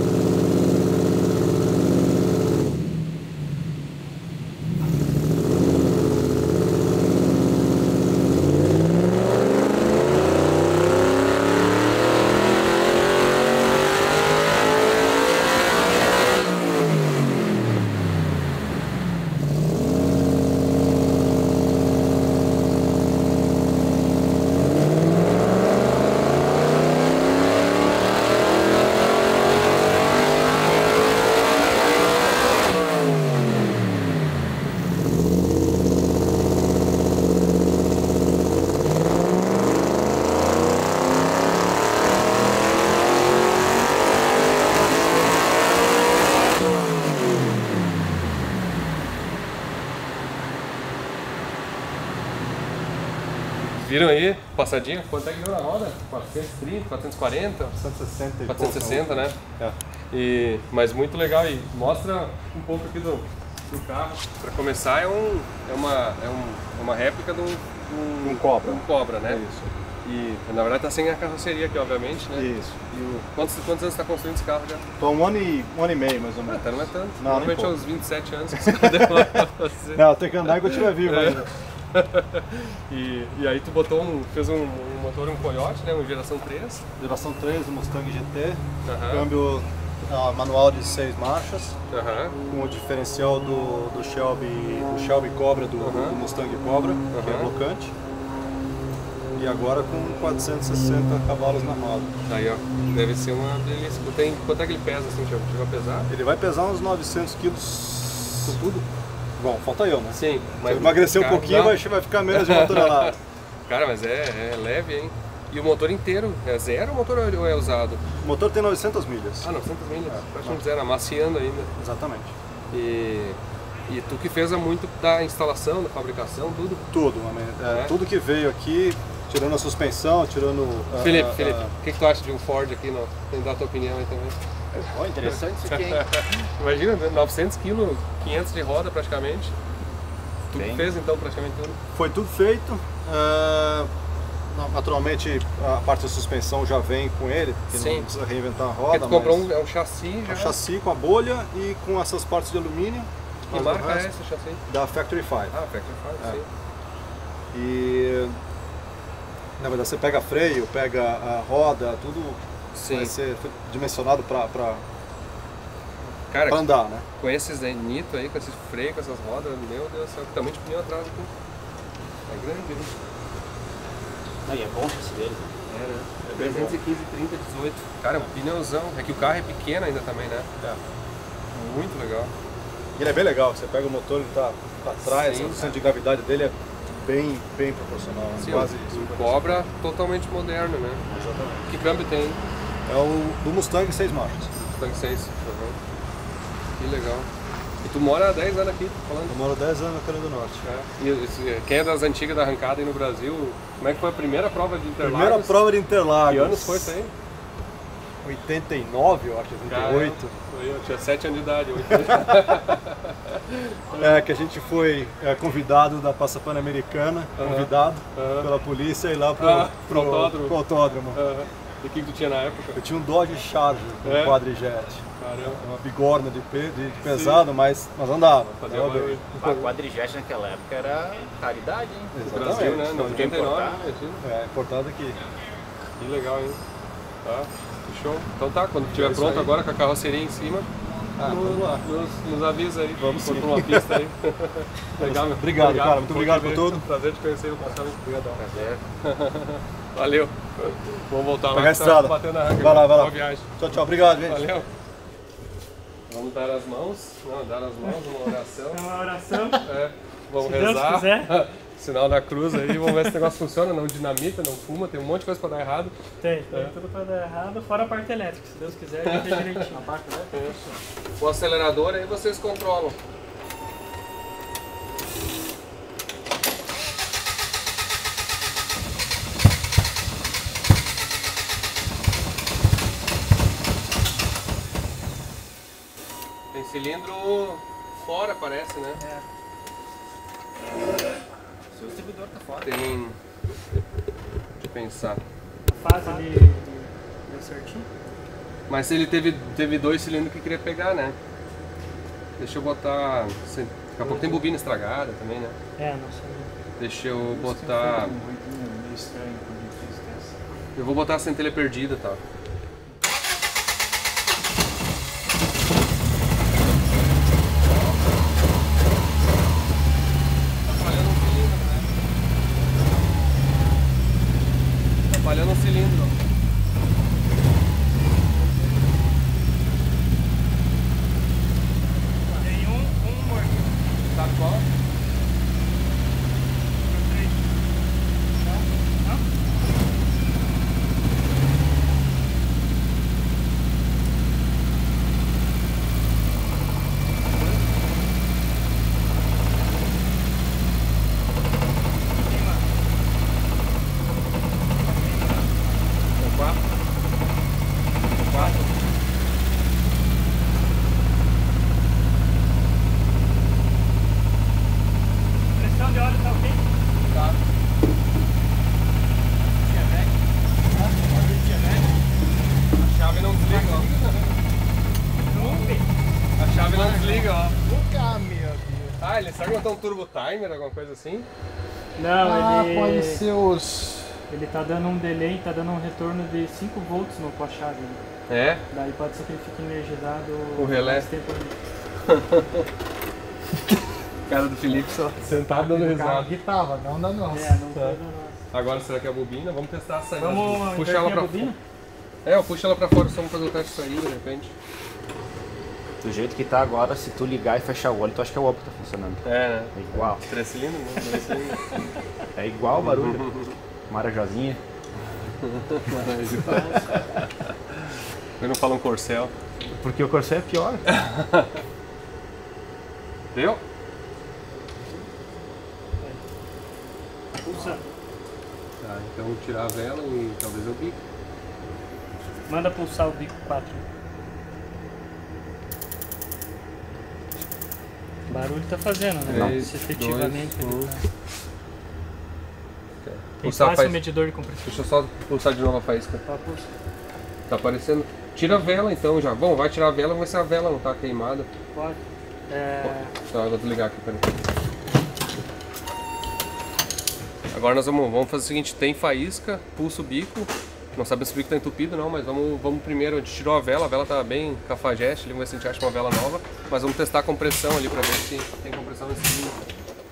Viram aí, passadinha? Quanto é que deu na roda? 430, 440? 460 e 460, né? É. Mas muito legal, e mostra um pouco aqui do carro. Para começar, é uma réplica de Um Cobra. Um Cobra, né? Isso. E na verdade tá sem a carroceria aqui, obviamente, né? Isso. E quantos anos você está construindo esse carro já? Tô há um ano e meio, mais ou menos. Não é tanto. Não, Normalmente nem é uns 27 anos que você demora pra fazer. Não, tem que andar enquanto estiver vivo ainda. E aí tu fez um motor, um Coyote, né? Uma geração 3. Geração 3, Mustang GT, Aham. câmbio manual de 6 marchas, Aham. com o diferencial do Shelby Cobra, do Mustang Cobra, que é blocante. E agora com 460 cavalos na roda. Aí, ó, deve ser uma delícia. Quanto é que ele pesa, assim, chegou a pesar? Ele vai pesar uns 900 quilos com tudo. Bom, falta eu, né? Sim. Se eu emagrecer um pouquinho, vai ficar menos de motor elevado. Cara, mas é leve, hein? E o motor inteiro é zero ou o motor é usado? O motor tem 900 milhas. 900 milhas. Praticamente zero, amaciando ainda. Exatamente. E tu que fez muito da instalação, da fabricação, tudo? Tudo, tudo que veio aqui, tirando a suspensão, tirando... Felipe, o que tu acha de um Ford aqui? Tem que dar a tua opinião aí também. Oh, interessante isso aqui, hein? Imagina, 900 kg, 500 de roda praticamente. Tu que fez então praticamente tudo? Foi tudo feito. Naturalmente a parte da suspensão já vem com ele, porque não precisa reinventar a roda. Porque tu comprou um chassi já? Um chassi com a bolha e com essas partes de alumínio. Que marca é esse chassi? Da Factory 5. Ah, Factory 5, sim. E na verdade você pega freio, pega a roda, tudo vai ser dimensionado para andar, né? Com esses Nito aí, com esses freios, com essas rodas, meu Deus do céu, que tamanho de pneu atrás aqui. É grande, né? Aí é bom o chassi dele. É 315, 30, 18. Cara, é um pneuzão. É que o carro é pequeno ainda também, né? Muito legal. E ele é bem legal, você pega o motor, ele tá atrás, o centro de gravidade dele é bem proporcional. Sim, quase um Cobra totalmente moderno, né? Exatamente. Que câmbio tem? É o do Mustang 6 marchas. Mustang 6. Que legal. E tu mora há 10 anos aqui, falando? Eu moro há 10 anos na Carolina do Norte. E quem é das antigas da arrancada aí no Brasil, como é que foi a primeira prova de Interlagos? Primeira prova de Interlagos. Que anos foi isso aí? 89, eu acho, 88. Eu tinha 7 anos de idade. Que a gente foi convidado da Passa Pan-Americana, convidado pela polícia ir lá pro autódromo. E o que tu tinha na época? Eu tinha um Dodge Charger, um quadrijet. Caramba. Uma bigorna de pesado, mas andava. A quadrijet naquela época era raridade, hein? No Brasil, né? Não podia importar. Importado aqui. Que legal, hein? Tá, show. Então tá, quando estiver pronto agora com a carroceria em cima, vamos lá. Nos avisa aí. Vamos sim. Por uma pista aí. Legal, meu. Obrigado, cara. Muito obrigado por tudo. Prazer te conhecer, Marcelo. Obrigadão. Valeu. Vamos voltar lá. Pegar a estrada. Vai lá. Boa viagem. Tchau. Obrigado, gente. Valeu. Vamos dar as mãos. Não, dar as mãos, uma oração. Uma oração. Vamos se rezar. Deus quiser. Sinal da cruz aí, vamos ver se esse negócio funciona, não dinamita, não fuma, tem um monte de coisa pra dar errado. Tem tudo pra dar errado, fora a parte elétrica, se Deus quiser, vai ter direitinho. A parte elétrica. O acelerador aí vocês controlam. Tem cilindro fora, parece, né? Seu distribuidor tá fora. Tem... Deixa eu pensar. A fase ali deu certinho. Mas ele teve 2 cilindros que queria pegar, né? Deixa eu botar... Daqui a pouco tem bobina estragada também, né? Não sei. Deixa eu botar... Eu vou botar a centelha perdida, tá? Falhando um cilindro. Tem um morto. Sabe qual? Pressão de óleo tá ok? Tá. A chave não desliga, ó. A chave não desliga, ó. Ah, ele será que não tem um turbo timer, alguma coisa assim? Não, ele... pode ser os... Ele tá dando um delay, tá dando um retorno de 5 volts no pós-chave. É? Daí pode ser que ele fique energizado O relé. mais tempo ali. Cara do Felipe só sentado dando risada. que tava, não da nossa. Não foi da nossa. Agora será que é a bobina? Vamos testar a saída. Vamos puxar ela pra bobina? Eu puxo ela pra fora só vamos fazer o teste de saída de repente. Do jeito que tá agora, se tu ligar e fechar o olho, tu acha que é o óbvio que tá funcionando. Né? É igual. 3 cilindros, né? 2 cilindros. É igual o barulho. Marajozinha. Eu não falo um Corcel. Porque o Corsair é pior. Deu? Pulsa. Tá, então vou tirar a vela e talvez o bico. Manda pulsar o bico 4. O barulho tá fazendo, né? Não, se efetivamente 2, 1. ele tá... Tem Pulsar fácil faz... medidor de compressão. Deixa eu só pulsar de novo a faísca. Pulsa. Tá aparecendo. Tira a vela então já. Bom, vai tirar a vela, vamos ver se a vela não tá queimada. Pode. Tá, eu vou desligar aqui, peraí. Agora nós vamos fazer o seguinte, tem faísca, pulsa o bico. Não sabemos se o bico tá entupido não, mas vamos primeiro, a gente tirou a vela tá bem cafajeste, vamos ver se a gente acha uma vela nova. Mas vamos testar a compressão ali pra ver se tem compressão nesse cilindro.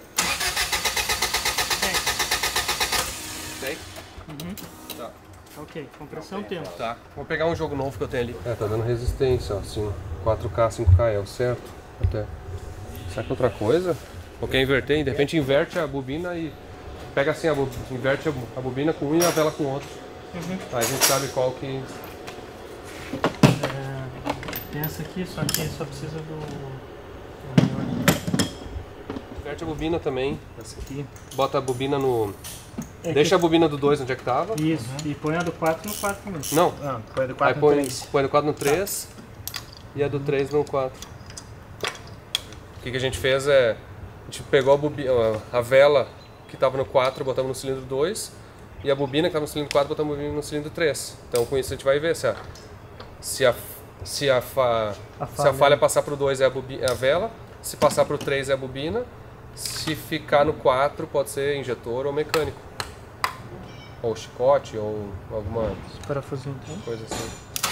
Tem? Uhum. Tá. Ok, compressão temos. Tá, vou pegar um jogo novo que eu tenho ali. Tá dando resistência, ó, assim, 4K, 5K é o certo, até. Será que é outra coisa? Ou quer inverter, de repente inverte a bobina e pega assim, inverte a bobina com um e a vela com o outro. Uhum. Aí a gente sabe qual que... Tem essa aqui, só que só precisa Inverte a bobina também. Essa aqui. Bota a bobina no... Deixa a bobina do 2 onde é que tava. Isso, e põe a do 4 no 4 também. Não. Põe a do 4 Aí no 3. põe do 4 no 3 e a do 3 no 4. O que a gente fez é... A gente pegou a bobina, a vela que estava no 4, botamos no cilindro 2 e a bobina que estava no cilindro 4, botamos no cilindro 3. Então com isso a gente vai ver se a falha passar para o 2 é a vela, se passar para o 3 é a bobina, se ficar no 4 pode ser injetor ou mecânico. Ou chicote, ou alguma parafusinho, então. Coisa assim.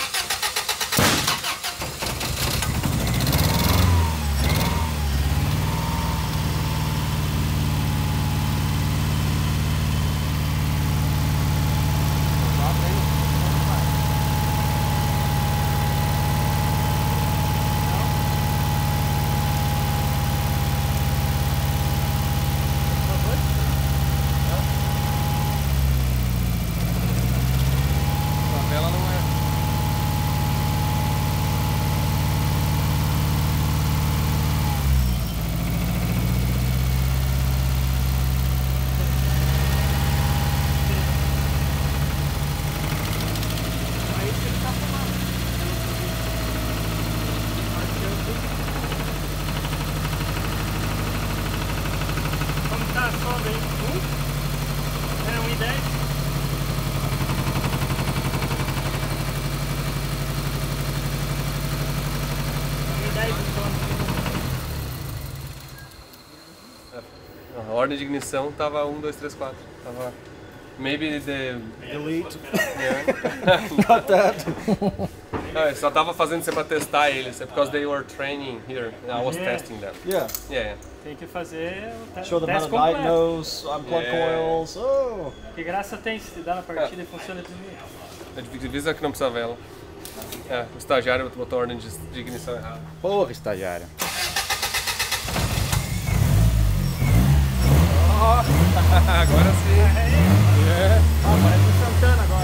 A ordem de ignição tava 1, 2, 3, 4. Tava maybe the Delete. Yeah. Got that. Eu só tava fazendo isso pra testar eles. É because they were training here. I was testing them. Yeah. Yeah. Tem que fazer o Show them how to diagnose, unplug coils. Oh. Que graça tem se dá na partida e funciona tudo isso. A divisa que não precisa vela. É, o estagiário botou a ordem de ignição errada. Porra, estagiário. Agora sim. É. Parece o Santana agora.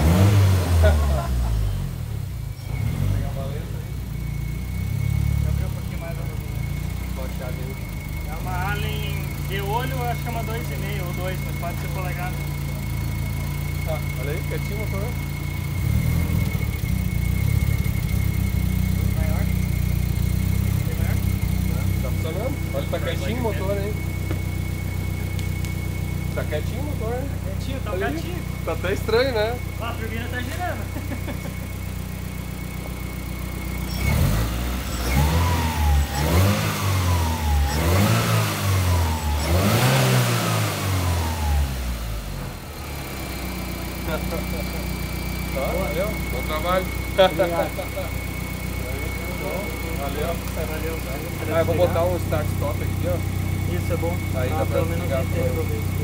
Pegar uma lenta aí. Abrir um pouquinho mais a bobina. É uma Allen de olho, eu acho que é uma 2,5 ou 2, mas pode ser polegada. Ah, olha aí, quietinho o motor. Maior? Bem maior? Tá funcionando. Olha, tá quietinho o motor aí. Tá quietinho o motor, né? Quietinho, tá um Ali. gatinho. Tá até estranho, né? Ó, a turbina tá girando. Valeu, bom trabalho. Obrigado. Valeu. Valeu. Ah, eu vou botar um start-stop aqui, ó. Isso é bom. Aí dá pra pelo menos ligar tem que pra- resolver isso.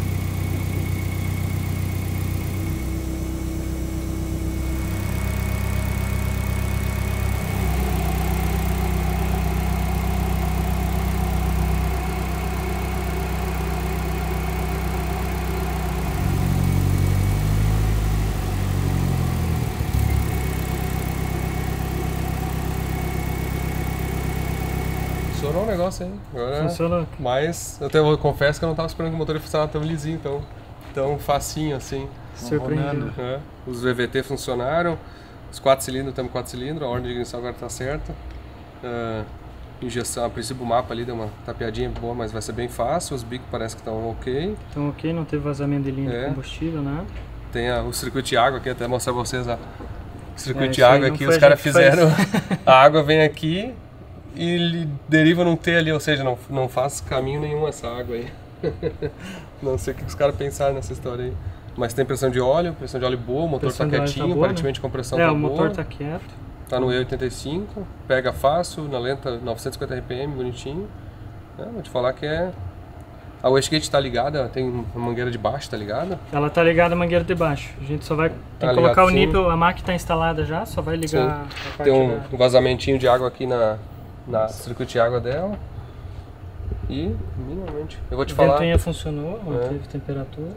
Funcionou o negócio aí. Agora, Funciona. mas eu confesso que eu não tava esperando que o motor funcionasse tão lisinho, tão facinho assim. Surpreendendo. É. Os VVT funcionaram, os 4 cilindros, temos 4 cilindros, a ordem de ignição agora tá certa. Injeção, a princípio o mapa ali deu uma tapeadinha boa, mas vai ser bem fácil, os bicos parece que estão ok. Então ok, não teve vazamento de linha É. de combustível, nada. Tem o circuito de água aqui, até mostrar pra vocês o circuito de isso aí água não aqui, foi os a caras gente que fez. fizeram, a água vem aqui e ele deriva num T ali, ou seja, não faz caminho nenhum essa água aí. Não sei o que os caras pensaram nessa história aí. Mas tem pressão de óleo boa, o motor Pressão tá de óleo tá quietinho, boa, aparentemente a compressão É, tá o boa. motor tá quieto. Tá no E85, pega fácil, na lenta 950 RPM, bonitinho. Vou te falar que é... A wastegate tá ligada, tem uma mangueira de baixo, tá ligada? Ela tá ligada à mangueira de baixo. A gente só vai tem que ligado, colocar o sim. nível, a máquina tá instalada já, só vai ligar a parte Tem um da... vazamentinho de água aqui na circuito de água dela. E, minimamente, eu vou te A falar, ventoinha funcionou, manteve temperatura.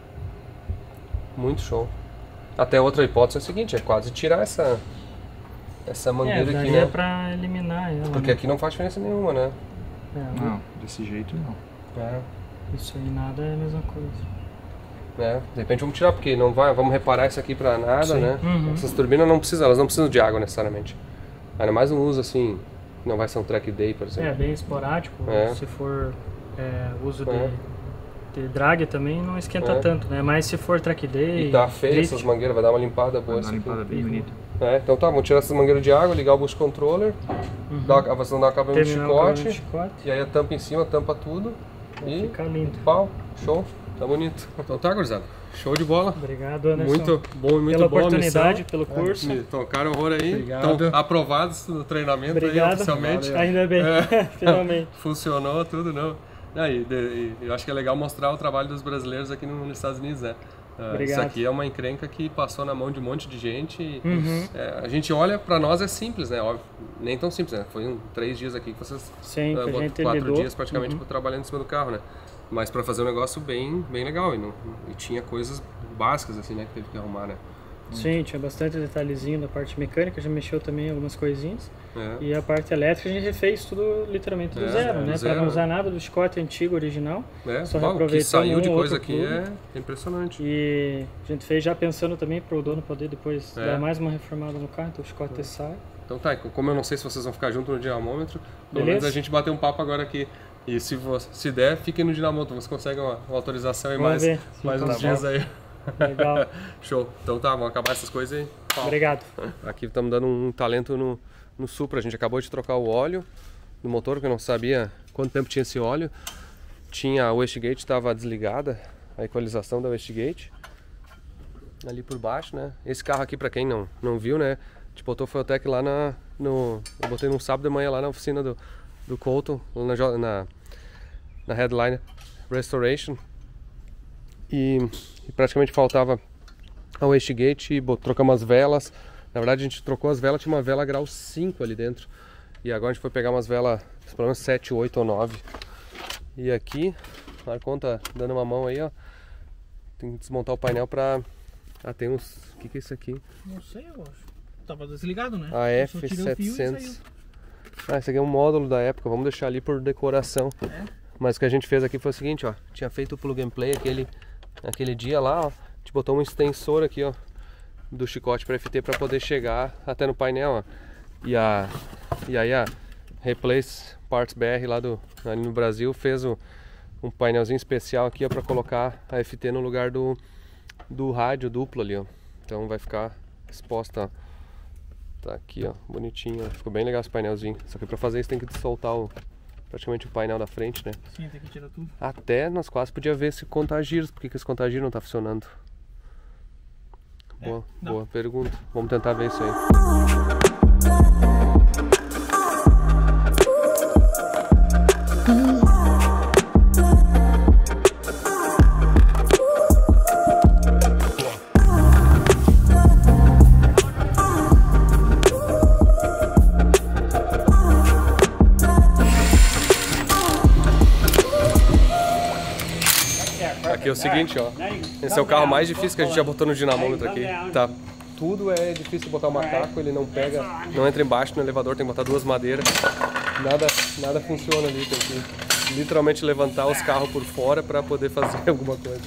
muito show. Até outra hipótese é o seguinte, é quase tirar essa mangueira aqui, né? né? Pra eliminar ela. Porque aqui não faz diferença nenhuma, né? Não, desse jeito não. Isso aí nada é a mesma coisa. De repente vamos tirar, porque não vai, vamos reparar isso aqui pra nada, né? Essas turbinas elas não precisam de água necessariamente. Ainda mais um uso assim, não vai ser um track day, por exemplo. Bem esporádico, se for uso de drag também não esquenta tanto, né? Mas se for track day... E tá feio essas mangueiras, vai dar uma limpada boa. Vai dar uma limpada bem bonita. Então tá, vamos tirar essas mangueiras de água, ligar o bush controller, você dá uma cabelo de chicote, e aí a tampa em cima, tampa tudo. E fica lindo. Pau, show, tá bonito. Então tá, gurizada, show de bola. Obrigado, Anderson. Muito bom e muito pela boa oportunidade, pelo curso. Me tocaram horror aí. Obrigado. Estão aprovados no treinamento. Obrigado. Aí oficialmente. Ainda bem, finalmente. Funcionou tudo, não. E eu acho que é legal mostrar o trabalho dos brasileiros aqui nos Estados Unidos, né? Isso aqui é uma encrenca que passou na mão de um monte de gente. E, a gente olha, pra nós é simples, né? Óbvio, nem tão simples, né? Foi 3 dias aqui que vocês... Sim, que a gente 4 dias praticamente trabalhando em cima do carro, né? Mas pra fazer um negócio bem legal. E tinha coisas básicas, assim, né? Que teve que arrumar, né? Sim, tinha bastante detalhezinho da parte mecânica, já mexeu também algumas coisinhas. E a parte elétrica a gente refez tudo literalmente do zero, né? Para não usar nada do chicote antigo, original. Só reaproveitar. O que saiu de coisa aqui é impressionante. E a gente fez já pensando também para o dono poder depois dar mais uma reformada no carro, então o chicote sai. Então tá, como eu não sei se vocês vão ficar junto no dinamômetro, pelo menos a gente bateu um papo agora aqui. E se der, fiquem no dinamômetro, vocês conseguem uma autorização e mais uns dias aí. Legal. Show. Então tá, vamos acabar essas coisas aí. Obrigado. Aqui estamos dando um talento no Supra. A gente acabou de trocar o óleo do motor, porque eu não sabia quanto tempo tinha esse óleo. A wastegate estava desligada, a equalização da wastegate. Ali por baixo, né? Esse carro aqui, para quem não viu, né? A gente botou o Fueltech lá eu botei num sábado de manhã lá na oficina do Colton, na Headliner Restoration. E praticamente faltava a wastegate e trocamos as velas. Na verdade a gente trocou as velas, tinha uma vela grau 5 ali dentro. E agora a gente foi pegar umas velas, pelo menos 7, 8 ou 9. E aqui, a conta dando uma mão aí, ó. Tem que desmontar o painel pra... tem uns... O que é isso aqui? Não sei, eu acho. Tava desligado, né? A F700. Esse aqui é um módulo da época, vamos deixar ali por decoração. Mas o que a gente fez aqui foi o seguinte, ó. Tinha feito o plug and play aquele dia lá, ó. A gente botou um extensor aqui, ó, do chicote para FT para poder chegar até no painel, ó. E aí a Replace Parts BR lá ali no Brasil fez um painelzinho especial aqui, ó, para colocar a FT no lugar do rádio duplo ali, ó. Então vai ficar exposta, ó. Tá aqui, ó, bonitinho, ó. Ficou bem legal esse painelzinho. Só que para fazer isso tem que soltar praticamente o painel da frente, né? Sim, tem que tirar tudo. Até nós quase podia ver esse contagiros. Por que esse contagiros não tá funcionando? Boa pergunta. Vamos tentar ver isso aí. Aqui é o seguinte, ó. Esse é o carro mais difícil que a gente já botou no dinamômetro aqui. Tá. Tudo é difícil de botar o macaco, ele não pega, não entra embaixo no elevador, tem que botar 2 madeiras. Nada funciona ali, tem que literalmente levantar os carros por fora para poder fazer alguma coisa.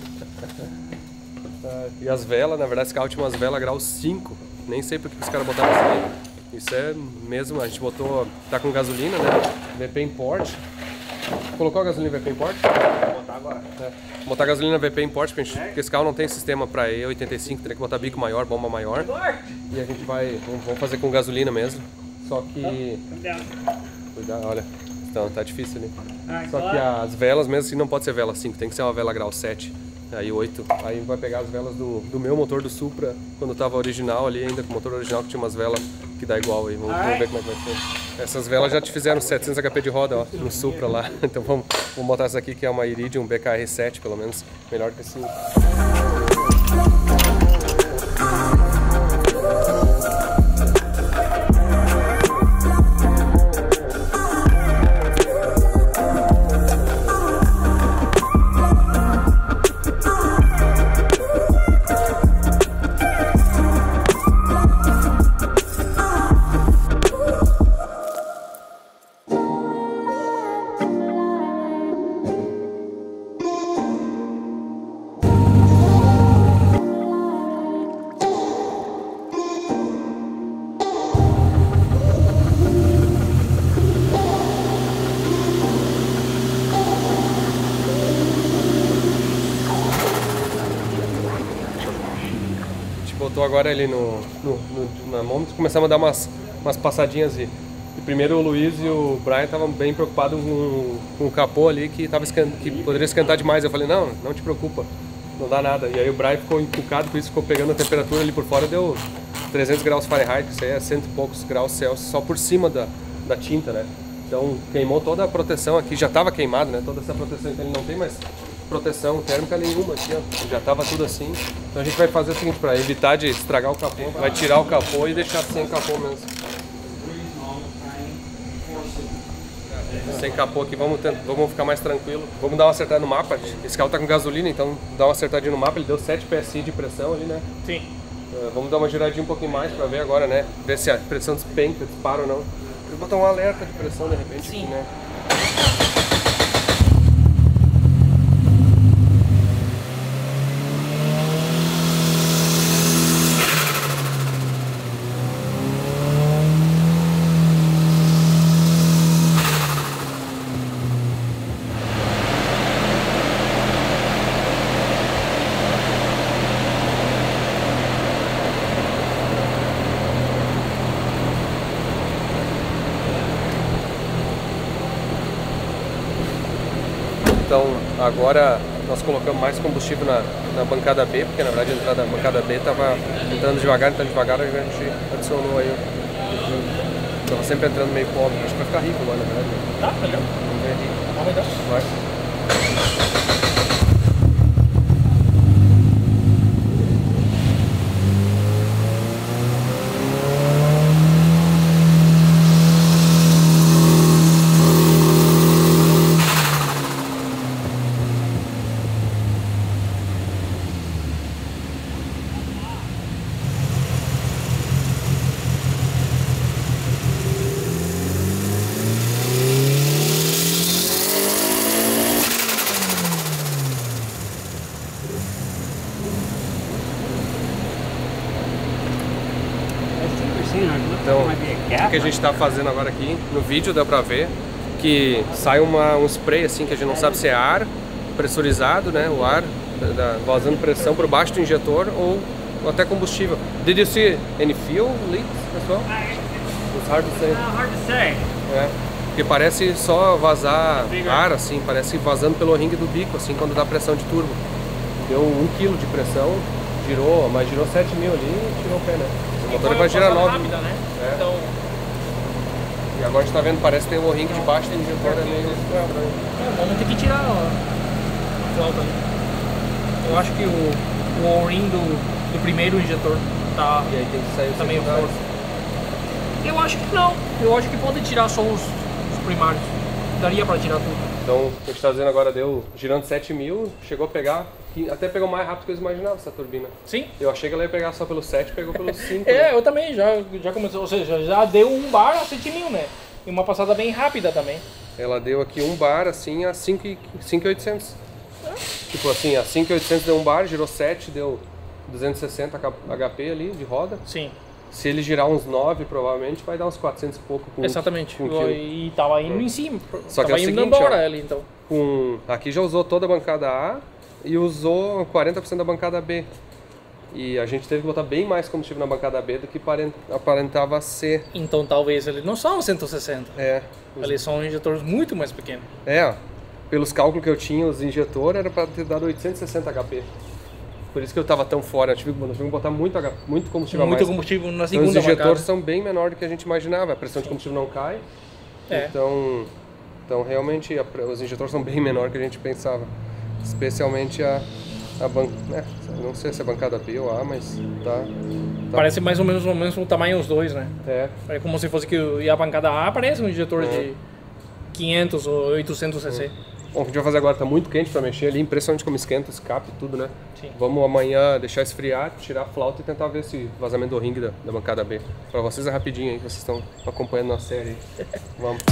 E as velas, na verdade esse carro tinha umas velas grau 5, nem sei porque os caras botaram isso aí. Isso é mesmo, a gente botou, tá com gasolina, né, VP Import. Colocou a gasolina VP Import? Vou botar agora. Botar gasolina VP Import, porque esse carro não tem sistema para E85, teria que botar bico maior, bomba maior. E a gente vamos fazer com gasolina mesmo. Só que... Cuidado, olha. Então, tá difícil ali. Só que as velas mesmo assim não pode ser vela 5, tem que ser uma vela grau 7. Aí 8. Aí vai pegar as velas do meu motor do Supra, quando tava original ali, ainda com o motor original, que tinha umas velas que dá igual aí. Vamos ver como é que vai ser. Essas velas já te fizeram 700 HP de roda, ó, no Supra lá. Então vamos botar essa aqui que é uma Iridium BKR7, pelo menos, melhor que esse. botou agora ele na mão, começamos a dar umas passadinhas e primeiro o Luiz e o Brian estavam bem preocupados com o capô ali que poderia esquentar demais. Eu falei, não te preocupa, não dá nada. E aí o Brian ficou encucado com isso, ficou pegando a temperatura ali por fora, deu 300 graus Fahrenheit, isso aí é 100 e poucos graus Celsius, só por cima da tinta, né? Então queimou toda a proteção aqui, já estava queimado, né? Toda essa proteção, então ele não tem mais proteção térmica nenhuma aqui, ó. Já estava tudo assim. Então a gente vai fazer o seguinte, para evitar de estragar o capô, vai tirar o capô e deixar sem capô mesmo. Sem capô aqui, vamos ficar mais tranquilo. Vamos dar uma acertada no mapa. Esse carro tá com gasolina, então dá uma acertadinha no mapa. Ele deu 7 PSI de pressão ali, né? Sim. Vamos dar uma giradinha um pouquinho mais para ver agora, né? Ver se a pressão despenca, dispara ou não. Vou botar um alerta de pressão de repente. Sim. Aqui, né? Então agora nós colocamos mais combustível na bancada B, porque na verdade a entrada da bancada B estava entrando devagar, a gente adicionou aí. Estava sempre entrando meio pobre, acho que vai ficar rico agora, na verdade. Tá, melhor. Vamos ver aqui. Vamos então. Vai. Então, o que a gente está fazendo agora aqui, no vídeo dá pra ver que sai um spray assim, que a gente não sabe se é ar pressurizado, né, o ar vazando pressão por baixo do injetor ou até combustível. Did you see any fuel leaks as well? It's hard to say. Hard to say. É, porque parece só vazar ar assim, parece vazando pelo ringue do bico assim, quando dá pressão de turbo. Deu 1 kg de pressão, girou 7.000 ali e tirou o pé, né? O motor vai girar 9. Rápida, né? É. Então, e agora a gente tá vendo, parece que tem o ringue de baixo do injetor ali. vamos ter que tirar a flauta ali. Eu acho que o O-ring do primeiro injetor tá E aí tem que sair o meio secundário. forte. Eu acho que não. Eu acho que pode tirar só os primários. Daria pra tirar tudo. Então, o que a gente tá fazendo agora deu girando 7.000, chegou a pegar, até pegou mais rápido que eu imaginava essa turbina. Sim. Eu achei que ela ia pegar só pelo 7, pegou pelo 5. Eu também, já começou, ou seja, já deu 1 bar a 7.000, né? E uma passada bem rápida também. Ela deu aqui 1 bar assim a 5.800. Tipo assim, a 5.800 deu 1 bar, girou 7, deu 260 HP ali de roda. Sim. Se ele girar uns 9, provavelmente vai dar uns 400 e pouco. Exatamente. Com quilo. E tava indo em cima. Só que tava é o indo seguinte, embora ó, ali, então. Aqui já usou toda a bancada A e usou 40% da bancada B. E a gente teve que botar bem mais combustível na bancada B do que aparentava ser. Então talvez eles não são 160. É. Eles são injetores muito mais pequenos. É, pelos cálculos que eu tinha, os injetores era para ter dado 860 HP. Por isso que eu estava tão fora, nós tivemos que botar muito combustível a mais. Muito combustível na Então, segunda os injetores bancada. são bem menores do que a gente imaginava, a pressão de combustível não cai. É. Então realmente os injetores são bem menores do que a gente pensava. Especialmente a bancada, não sei se é a bancada B ou A, mas tá. Parece mais ou menos o mesmo tamanho os dois, né? É. É como se fosse que a bancada A parece um injetor de 500 ou 800 cc. Bom, o que a gente vai fazer agora tá muito quente para mexer ali, impressionante como esquenta, escape e tudo, né? Sim. Vamos amanhã deixar esfriar, tirar a flauta e tentar ver esse vazamento do ringue da bancada B. Para vocês é rapidinho aí, que vocês estão acompanhando na série aí. Vamos.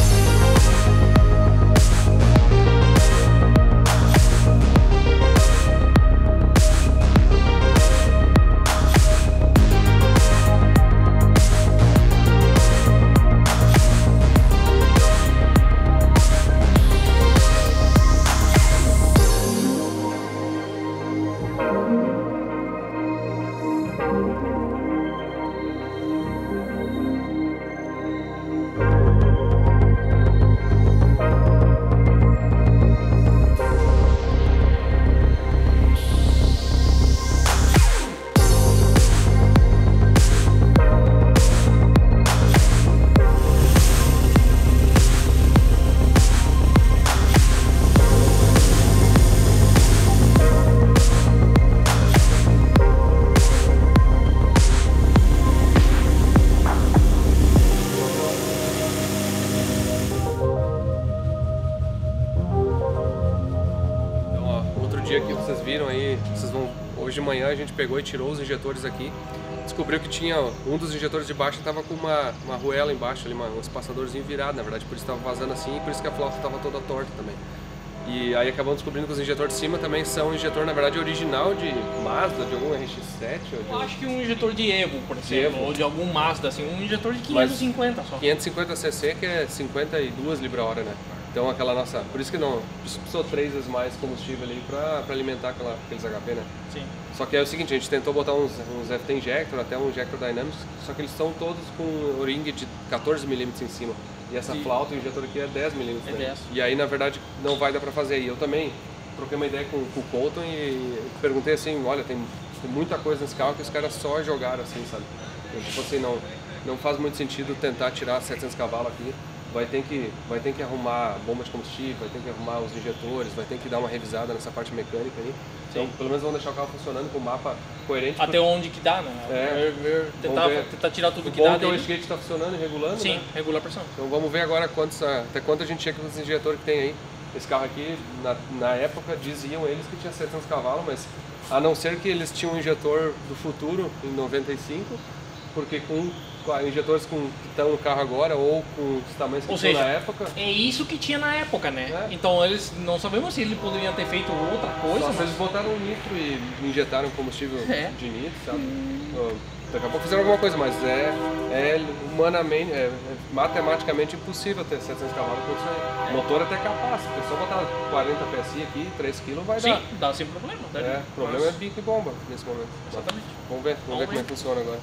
dia aqui, vocês viram aí, hoje de manhã a gente pegou e tirou os injetores aqui. Descobriu que tinha um dos injetores de baixo estava com uma arruela embaixo, ali, um espaçadorzinho virado, na verdade, por isso estava vazando assim e por isso que a flauta estava toda torta também. E aí acabamos descobrindo que os injetores de cima também são injetor, na verdade, original de Mazda, de algum RX-7. Eu acho que um injetor de Evo, por exemplo, ou de algum Mazda, assim, um injetor de 550 só. 550cc, que é 52 libra-hora, né? Então aquela nossa... Por isso que não precisou 3 vezes mais combustível ali para alimentar aqueles HP, né? Sim. Só que é o seguinte, a gente tentou botar uns FT Injector, até um Injector Dynamics, só que eles são todos com o ring de 14mm em cima. E essa flauta, o injetor aqui é 10mm, é né? 10. E aí, na verdade, não vai dar pra fazer. E eu também troquei uma ideia com o Colton e perguntei assim, olha, tem muita coisa nesse carro que os caras só jogaram assim, sabe? Eu, tipo assim, não faz muito sentido tentar tirar 700 cavalos aqui. Vai ter que arrumar bomba de combustível, vai ter que arrumar os injetores, vai ter que dar uma revisada nessa parte mecânica aí. Então, pelo menos vamos deixar o carro funcionando com o mapa coerente. Até onde que dá, né? Tentar tirar tudo que dá dele. O wastegate está funcionando e regulando, sim, né? regula a pressão. Então vamos ver agora até quanto a gente chega com os injetores que tem aí. Esse carro aqui, na época, diziam eles que tinha 700 cavalos, mas a não ser que eles tinham um injetor do futuro, em 95, porque com injetores que estão no carro agora ou com os tamanhos que tinham na época. É isso que tinha na época, né? É. Então eles não sabemos se eles poderiam ter feito outra coisa. Só se eles botaram um nitro e injetaram combustível de nitro, sabe? Daqui a pouco fizeram alguma coisa, mas é humanamente, matematicamente impossível ter 700 cavalos com isso aí. O motor até capaz, se só botar 40 PSI aqui, 3 kg vai dar. Sim, dá sem problema. O problema é bico e bomba nesse momento. Exatamente. Vamos ver como é que funciona agora.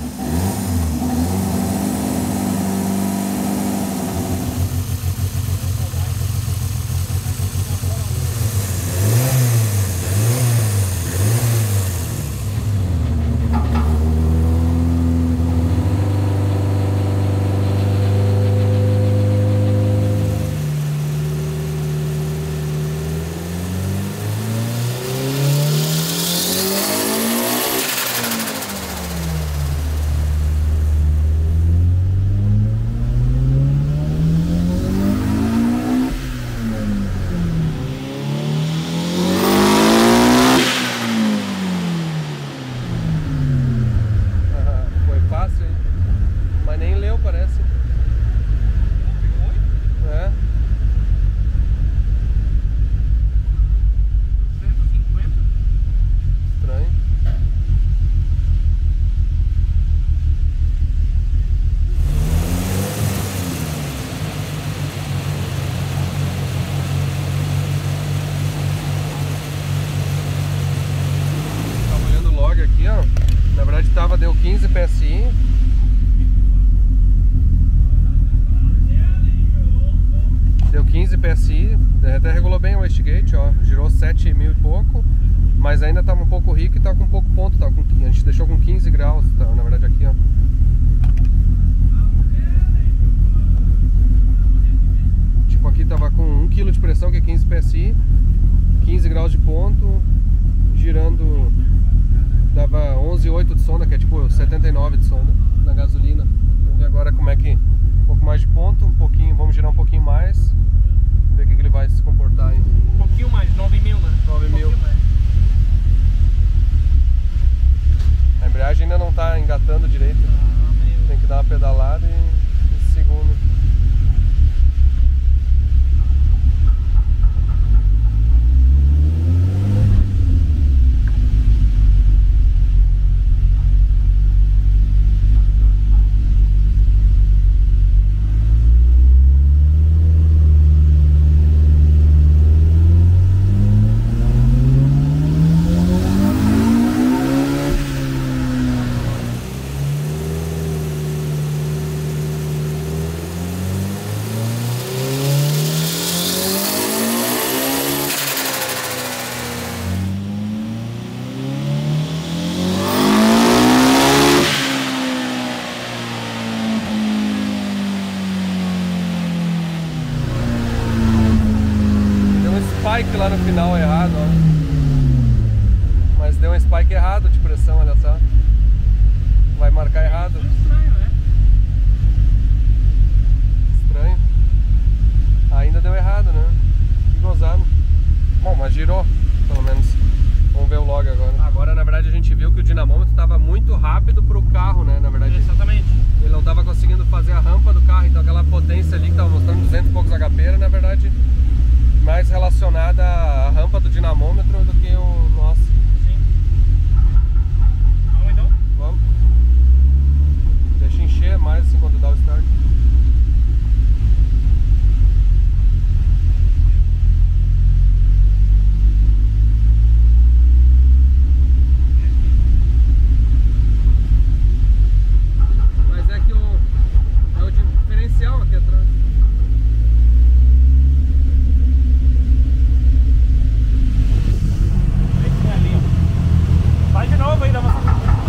Deu 15 PSI. Deu 15 PSI, até regulou bem o wastegate, ó, girou 7.000 e pouco, mas ainda estava um pouco rico e estava com pouco ponto, tá, a gente deixou com 15 graus, tá, na verdade aqui, ó. Tipo aqui tava com 1 kg de pressão, que é 15 PSI, 15 graus de ponto, girando... Dava 11,8 de sonda, que é tipo 79 de sonda na gasolina. Vamos ver agora como é que... Um pouco mais de ponto, vamos girar um pouquinho mais. Ver o que ele vai se comportar aí. Um pouquinho mais, 9.000, né? 9.000. A embreagem ainda não está engatando direito. Tem que dar uma pedalada e segundo. Spike lá no final errado, ó. Mas deu um spike errado de pressão, olha só. Vai marcar errado. Estranho, né? Estranho. Ainda deu errado, né? Que gozado. Bom, mas girou. pelo menos. Vamos ver o log agora. Agora, na verdade, a gente viu que o dinamômetro estava muito rápido pro carro, né? Na verdade, exatamente. Ele não estava conseguindo fazer a rampa do carro, então aquela potência ali que estava mostrando 200 e poucos HP era, na verdade, mais relacionada à rampa do dinamômetro do que o nosso. Sim. Vamos então? Vamos. Deixa encher mais assim quando dá o start. Aqui atrás. Vai de novo aí, dá uma...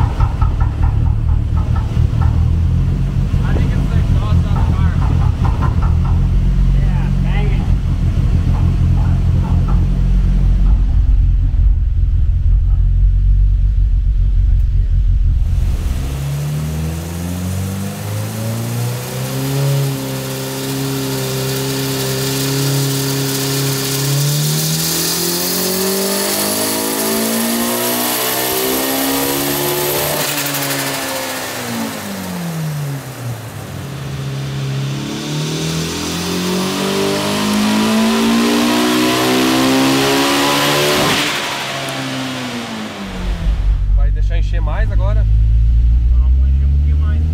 Encher mais agora? Vamos encher um pouquinho mais.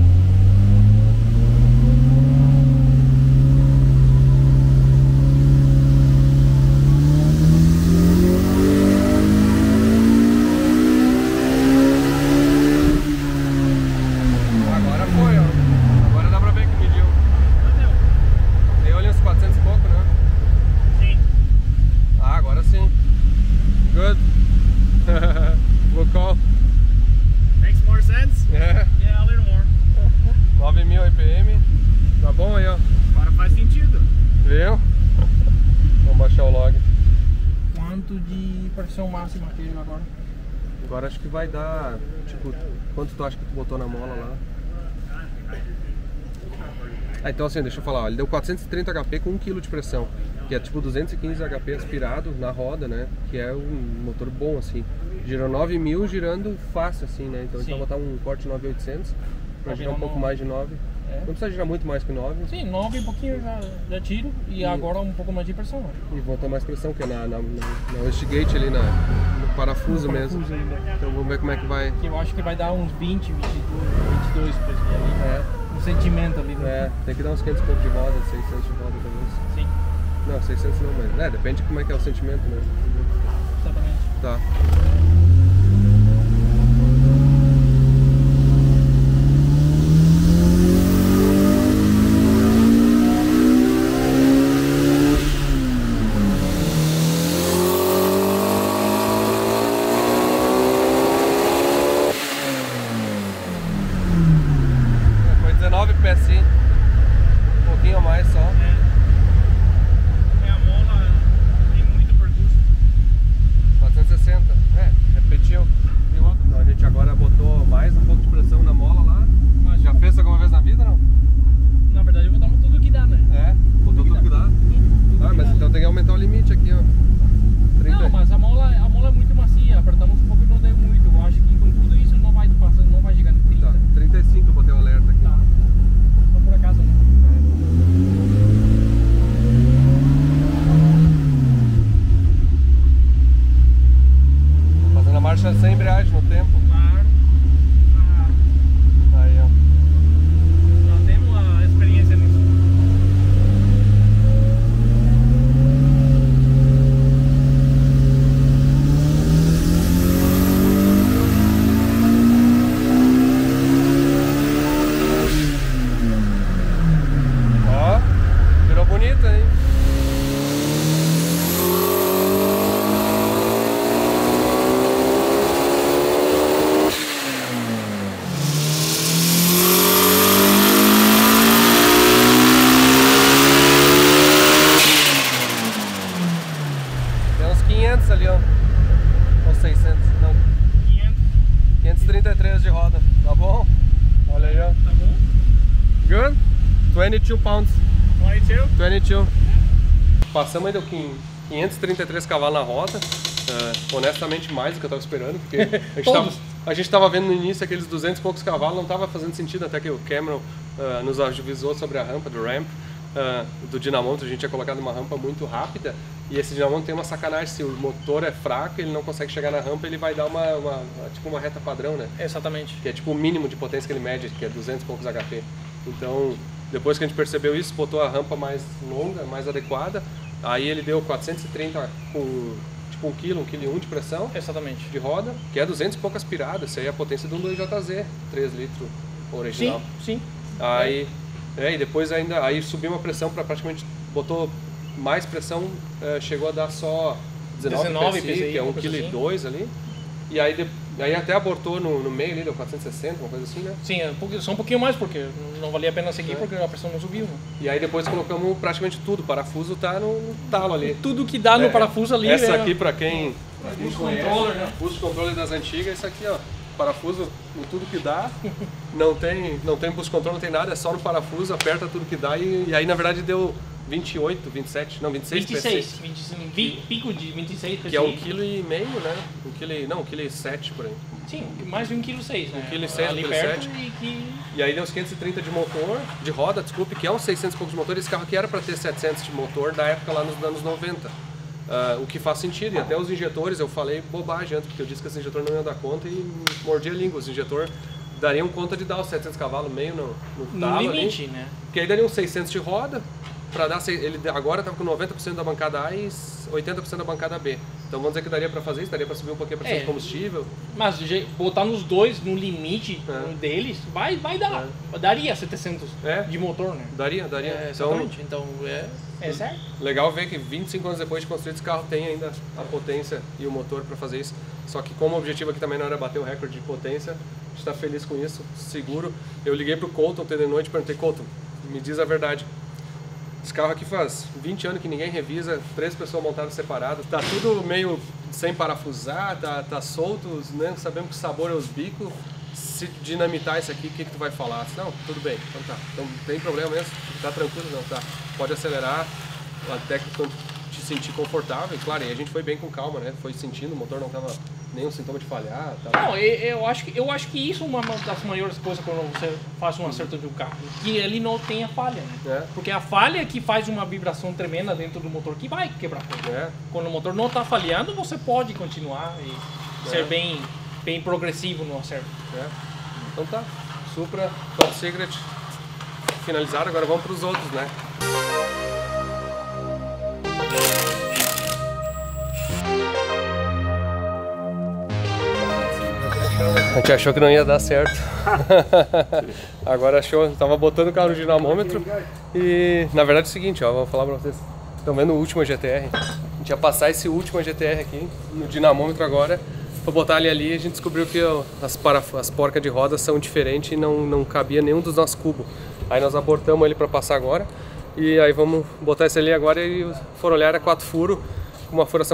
Agora foi, ó. Agora dá pra ver que mediu. Deu ali uns 400 e pouco, né? Sim. Ah, agora sim. Good. We'll call. Makes more sense? Yeah. Yeah, a little more. 9.000 RPM. Tá bom aí, ó. Agora faz sentido. Viu? Vamos baixar o log. Quanto de pressão máxima teve agora? Agora acho que vai dar, tipo, quanto tu acha que tu botou na mola lá? Ah, então assim, deixa eu falar, ó, ele deu 430 HP com 1 kg de pressão, que é tipo 215 HP aspirado na roda, né? Que é um motor bom, assim. Girou 9.000 girando fácil, assim, né? Então a gente vai botar um corte 9.800 pra girar um pouco mais de 9. É. Não precisa girar muito mais que 9. Sim, 9 um pouquinho já tiro e agora um pouco mais de pressão. Né? E botar mais pressão, que é na wastegate ali, no parafuso mesmo. Ainda. Então vamos ver como é que vai. Eu acho que vai dar uns 20, 22 por ali. É. Um sentimento ali. Né? É, tem que dar uns 500 e pouco de roda, 600 de roda talvez. Sim. Não, 600 não, mas depende de como é que é o sentimento, né? Exatamente. Tá. Foi 19 PSI, um pouquinho a mais só. A mola tem muito percurso. 460, repetiu. Então a gente agora botou mais um pouco de pressão na mola lá. Mas já fez alguma vez na vida, não? Na verdade botamos tudo que dá, né? É, botou tudo que dá. Ah, mas então tem que aumentar o limite aqui, ó. 30. Não, mas a mola é muito macia, apertamos um pouco e não deu muito. Eu acho que com tudo isso não vai passar, não vai chegar em 30. Tá, 35 eu botei o alerta aqui. Tá. Só por acaso, né? Fazendo a marcha sem embreagem no tempo. Claro. Aí, ó. Já temos a experiência nisso. Ó, virou bonita, hein? Tem uns 500 ali, ó. Ou 600, não. 500. 533 de roda, tá bom? Olha aí, ó. Tá bom? Good? 22 pounds. 22? 22. Passamos aí do 533 cavalos na roda. honestamente mais do que eu estava esperando, porque a gente estava vendo no início aqueles 200 e poucos cavalos, não estava fazendo sentido, até que o Cameron nos avisou sobre a rampa do ramp do dinamômetro. A gente tinha colocado uma rampa muito rápida e esse dinamômetro tem uma sacanagem: se o motor é fraco, ele não consegue chegar na rampa, ele vai dar tipo uma reta padrão, né? Exatamente. Que é tipo o mínimo de potência que ele mede, que é 200 e poucos HP. Então, depois que a gente percebeu isso, botou a rampa mais longa, mais adequada. Aí ele deu 430 com tipo 1 kg, 1,1 kg de pressão. Exatamente. De roda, que é 200 e pouco aspirado. Isso aí é a potência de um 2JZ, 3 litros original. Sim. Aí, e depois ainda aí subiu uma pressão para praticamente, botou mais pressão, chegou a dar só 19 PSI, que é 1,2 kg ali. E aí até abortou no meio ali, deu 460, uma coisa assim, né? Sim, só um pouquinho mais, porque não valia a pena seguir, porque a pressão não subiu. Né? E aí depois colocamos praticamente tudo, o parafuso tá no talo ali. Tudo que dá no parafuso ali. Essa aqui, pra quem conhece, pulso de controle das antigas, isso aqui, ó. Parafuso em tudo que dá, não tem pulso de controle, não tem nada, é só no parafuso, aperta tudo que dá e aí na verdade deu 28, 27, não, 26 pico de 26 PSI. Que é 1,5 kg, né? 1,7 kg por aí. Sim, mais de 1,6 kg, né? 1,6 kg, 1,7 kg. E aí deu uns 530 de motor, de roda, desculpe, que é uns 600 e poucos de motor. Esse carro aqui era para ter 700 de motor na época lá nos anos 90. O que faz sentido, e até os injetores, eu falei bobagem antes, porque eu disse que esse injetor não ia dar conta e mordi a língua. Os injetores dariam conta de dar os 700 cavalos meio no talo limite, ali, né? Que aí daria uns 600 de roda, para dar, ele agora estava com 90% da bancada A e 80% da bancada B. Então vamos dizer que daria para fazer isso, daria para subir um pouquinho a pressão de combustível. Mas botar nos dois, no limite deles, vai dar. Daria 700 de motor, né? Daria. Exatamente, então é certo. Legal ver que 25 anos depois de construído esse carro tem ainda a potência e o motor para fazer isso. Só que como o objetivo aqui também não era bater o recorde de potência, a gente está feliz com isso, seguro. Eu liguei pro Colton ontem de noite e perguntei: Colton, me diz a verdade. Esse carro aqui faz 20 anos que ninguém revisa, 3 pessoas montadas separadas, tá tudo meio sem parafusar, tá solto, né? Sabemos que o sabor é os bicos. Se dinamitar isso aqui, o que tu vai falar? Não, tudo bem, então tá. Então não tem problema mesmo, tá tranquilo, não, tá. Pode acelerar até que tu te sentir confortável. E claro, aí a gente foi bem com calma, né? Foi sentindo, o motor não tava nenhum sintoma de falhar. Tava... Não, eu acho que isso é uma das maiores coisas quando você faz um acerto de um carro, que ele não tenha falha, né? Porque a falha é que faz uma vibração tremenda dentro do motor que vai quebrar tudo. Quando o motor não está falhando, você pode continuar e ser bem progressivo no acerto. Então tá, Supra, Top Secret, finalizado, agora vamos para os outros, né? A gente achou que não ia dar certo. Agora achou, tava botando o carro no dinamômetro e na verdade é o seguinte, ó, vou falar para vocês. Estão vendo o último GTR? A gente ia passar esse último GTR aqui no dinamômetro agora. Para botar ali, a gente descobriu que as porcas de roda são diferentes e não cabia nenhum dos nossos cubos. Aí nós abortamos ele para passar agora e aí vamos botar esse ali agora e for olhar, é 4 furos com uma furação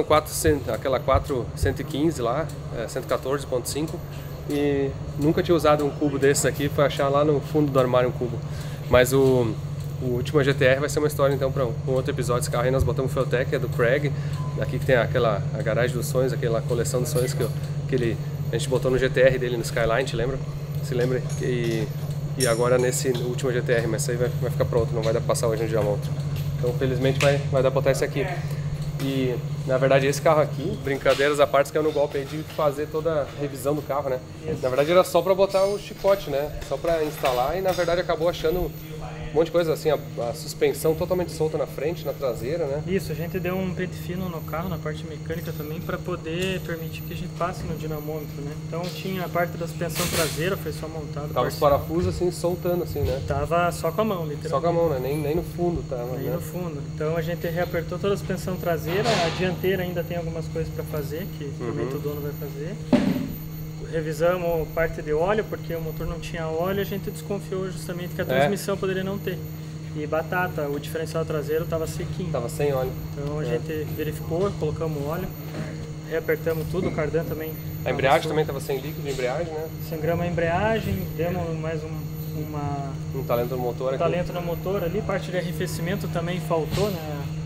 415 lá, 114.5 e nunca tinha usado um cubo desses aqui, foi achar lá no fundo do armário um cubo. Mas o último GTR vai ser uma história então para um outro episódio. Esse carro aí nós botamos o Feltec, é do Craig, aqui que tem a garagem dos sonhos, aquela coleção dos sonhos que a gente botou no GTR dele, no Skyline, te lembra? Se lembra? E agora nesse último GTR, mas isso aí vai ficar pronto, não vai dar pra passar hoje no dinamômetro. Então felizmente vai dar pra botar esse aqui. E na verdade esse carro aqui, brincadeiras à parte, que é no golpe aí de fazer toda a revisão do carro, né? Na verdade era só pra botar o chicote, né? Só pra instalar e na verdade acabou achando um monte de coisa assim, a suspensão totalmente solta na frente, na traseira, né? Isso, a gente deu um pente fino no carro, na parte mecânica também, para poder permitir que a gente passe no dinamômetro, né? Então tinha a parte da suspensão traseira, foi só montado. Tava os parafusos assim, soltando assim, né? Tava só com a mão, literalmente. Só com a mão, né? Nem no fundo tava, nem no fundo. Então a gente reapertou toda a suspensão traseira, a dianteira ainda tem algumas coisas para fazer, que também o dono vai fazer. Revisamos parte de óleo, porque o motor não tinha óleo, a gente desconfiou justamente que a transmissão poderia não ter. E batata, o diferencial traseiro estava sequinho. Estava sem óleo. Então a gente verificou, colocamos óleo, reapertamos tudo, o cardan também. A embreagem também estava sem líquido de embreagem, né? Sangramos a embreagem, demos mais um talento no motor aqui. Talento no motor ali, parte de arrefecimento também faltou, né?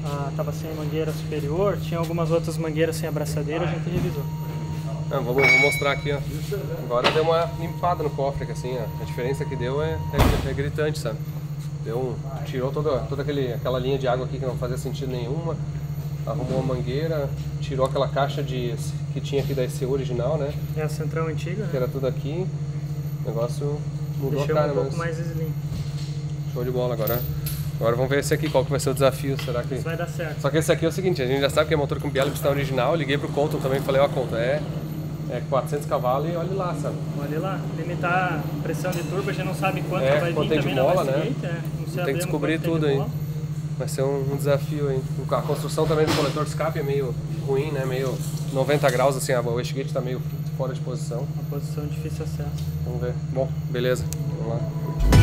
estava sem mangueira superior, tinha algumas outras mangueiras sem abraçadeira, a gente revisou. Vou mostrar aqui, ó. Agora deu uma limpada no cofre, que assim, a diferença que deu é gritante, sabe? Tirou toda aquela linha de água aqui que não fazia sentido nenhuma, arrumou a mangueira, tirou aquela caixa que tinha aqui da ECU original, né? É a central antiga, que era tudo aqui, o negócio mudou deixou a cara, um pouco mais slim. Show de bola. Agora vamos ver esse aqui, qual que vai ser o desafio, será que... Isso vai dar certo. Só que esse aqui é o seguinte, a gente já sabe que é motor com biela e pistão original, liguei pro Colton também e falei, ó Colton, é 400 cavalos e olha lá, sabe? Olha lá, limitar a pressão de turbo, a gente não sabe quanto vai vir tem de também mola, na né? Tem que descobrir tudo aí. Vai ser um desafio aí. A construção também do coletor de escape é meio ruim, né? Meio 90 graus, assim, o wastegate está meio fora de posição. Uma posição difícil acesso. Vamos ver. Bom, beleza. Vamos lá.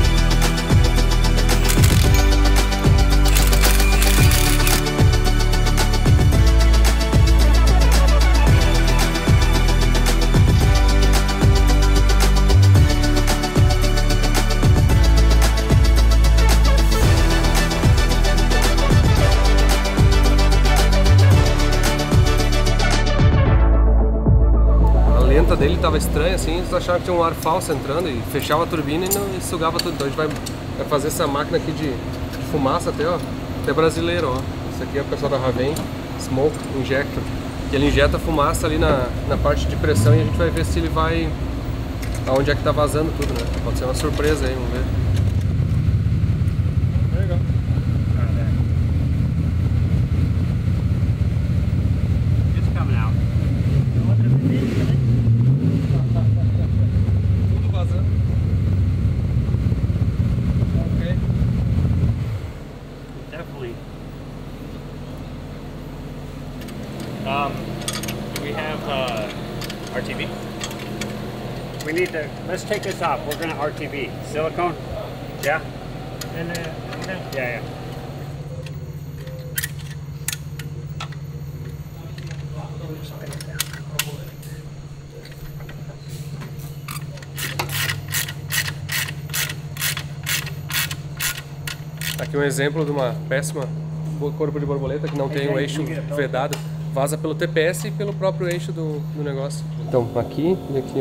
Dele estava estranha assim, eles achavam que tinha um ar falso entrando e fechava a turbina e sugava tudo. Então a gente vai fazer essa máquina aqui de fumaça até brasileiro, ó. Esse aqui é o pessoal da Raven Smoke Injector. E ele injeta fumaça ali na parte de pressão e a gente vai ver se ele vai aonde é que tá vazando tudo, né? Pode ser uma surpresa aí, vamos ver. Legal. It's coming out. Do we have RTB? We need to, let's take this off. We're going to RTB. Silicone? Yeah? Yeah. Aqui um exemplo de uma péssima corpo de borboleta que não tem o eixo vedado. Vaza pelo TPS e pelo próprio eixo do negócio. Então, aqui e aqui.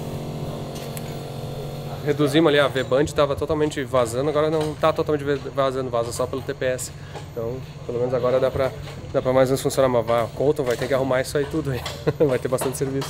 Reduzimos ali, a V-band estava totalmente vazando, agora não está totalmente vazando, vaza só pelo TPS. Então, pelo menos agora dá pra mais ou menos funcionar. Mas o Colton vai ter que arrumar isso aí tudo aí. Vai ter bastante serviço.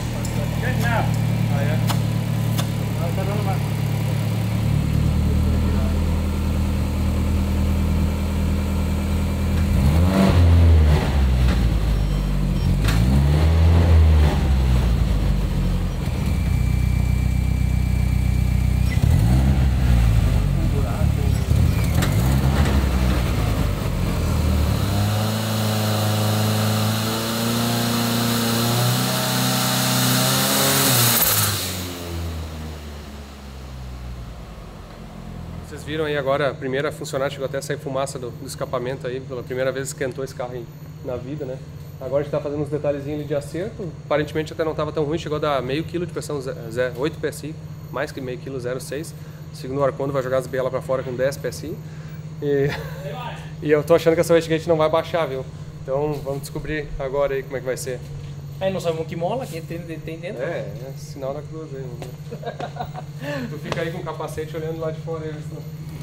Vocês viram aí agora, a primeira funcionar, chegou até a sair fumaça do escapamento aí, pela primeira vez esquentou esse carro na vida, né? Agora a gente está fazendo uns detalhezinhos ali de acerto, aparentemente até não estava tão ruim, chegou a dar meio quilo de pressão, 8 PSI, mais que meio quilo, 0,6. Segundo o Arcondo vai jogar as bielas para fora com 10 PSI. E eu tô achando que essa wastegate não vai baixar, viu? Então vamos descobrir agora aí como é que vai ser. Aí não sabemos que mola que tem dentro. É sinal da cruz aí. Tu fica aí com o capacete olhando lá de fora aí, senão...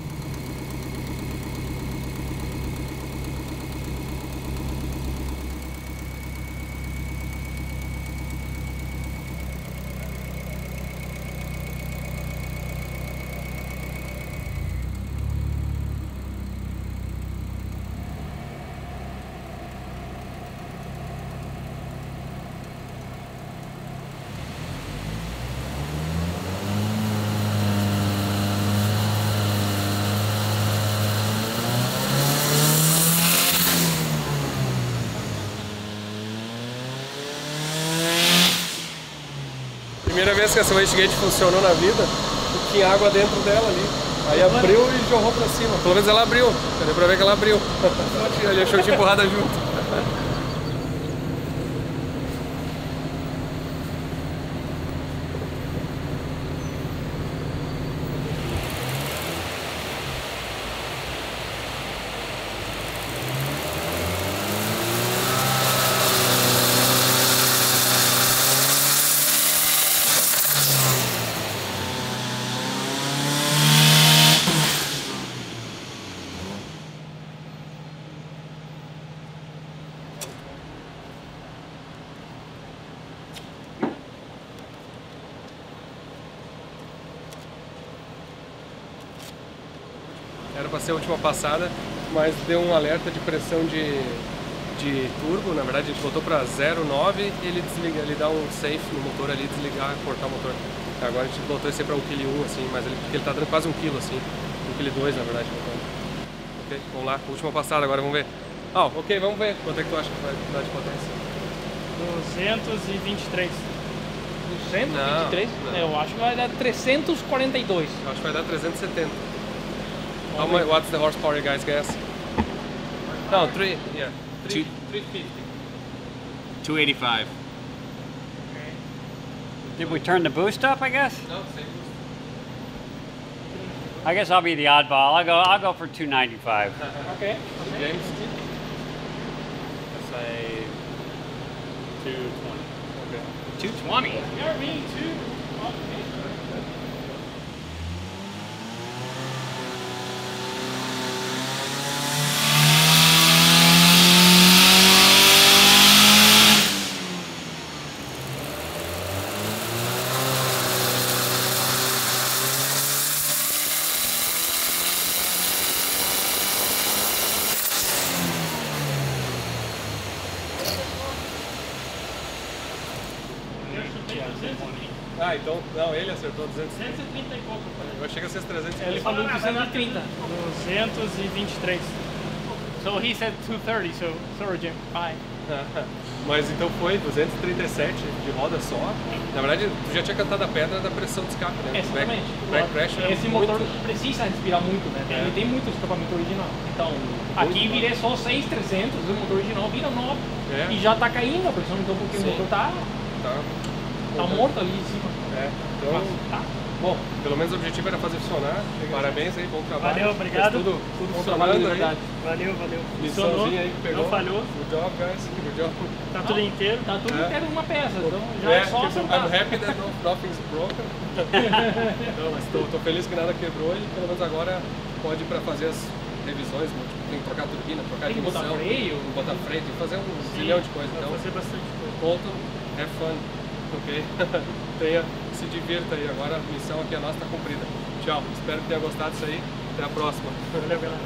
Primeira vez que essa wastegate funcionou na vida, tinha água dentro dela ali. Aí abriu e jorrou pra cima. Pelo menos ela abriu. Deu pra ver que ela abriu. Ele achou que tinha empurrada junto. para ser a última passada, mas deu um alerta de pressão de turbo. Na verdade a gente botou para 0,9 e ele desliga, ele dá um safe no motor ali, desligar, cortar o motor. Agora a gente botou esse para 1,1 kg assim, mas porque ele tá dando quase 1 kg assim, 1,2 kg na verdade. Ok, vamos lá, última passada agora, vamos ver. Ok, vamos ver quanto é que tu acha que vai dar de potência. 223. 223? Não. Eu acho que vai dar 342. Eu acho que vai dar 370. What's the horsepower you guys guess? No, 350. 285. Did we turn the boost up, I guess? No, same boost. I guess I'll be the oddball. I'll go for 295. Okay. James? Let's say 220. Okay. 220? You're me too. Então, não, ele acertou 230. 130 e pouco. Eu achei que ia ser 350. Ele falou 230. 223. So he said 230, so sorry Jim, bye. Mas então foi 237 de roda só. Na verdade, tu já tinha cantado a pedra da pressão de escape, né? Exatamente. Back pressure Esse motor precisa respirar muito, né? Ele tem muito escapamento original. Então, aqui virei só 6,300, o motor original vira 9. E já tá caindo a pressão, então porque o motor tá morto ali em cima. Então, bom, pelo menos o objetivo era fazer funcionar. Parabéns aí, bom trabalho. Valeu, obrigado. Tudo trabalho de funcionando aí. verdade. Valeu. Missãozinha aí que pegou. Não falhou. Good job, guys. Good job. Tá tudo inteiro. Tá tudo inteiro numa peça, então já é só acertar. I'm happy that nothing's broken. Não, mas tô feliz que nada quebrou e pelo menos agora pode ir para fazer as revisões, tem que trocar turbina, trocar Tem que botar admissão, freio. botar freio, tem que fazer um zilhão de coisas. Vai Então, fazer bastante coisa. ponto, have fun, ok? Se divirta aí, agora a missão aqui a nossa está cumprida. Tchau, espero que tenha gostado disso aí, até a próxima. Valeu, galera.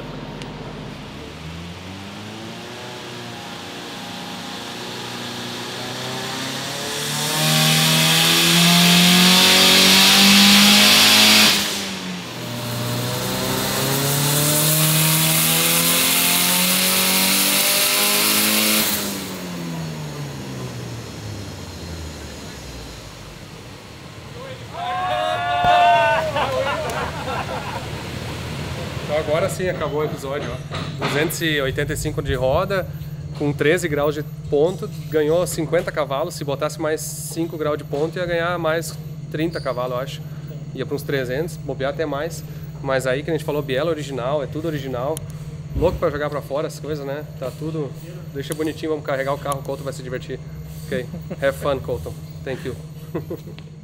Então agora sim acabou o episódio, ó. 285 de roda, com 13 graus de ponto, ganhou 50 cavalos. Se botasse mais 5 graus de ponto ia ganhar mais 30 cavalos, eu acho. Ia para uns 300, bobear até mais. Mas aí que a gente falou, biela original, é tudo original. Louco para jogar para fora as coisas, né? Tá tudo, deixa bonitinho, vamos carregar o carro, o Colton vai se divertir. Ok, have fun, Colton. Thank you.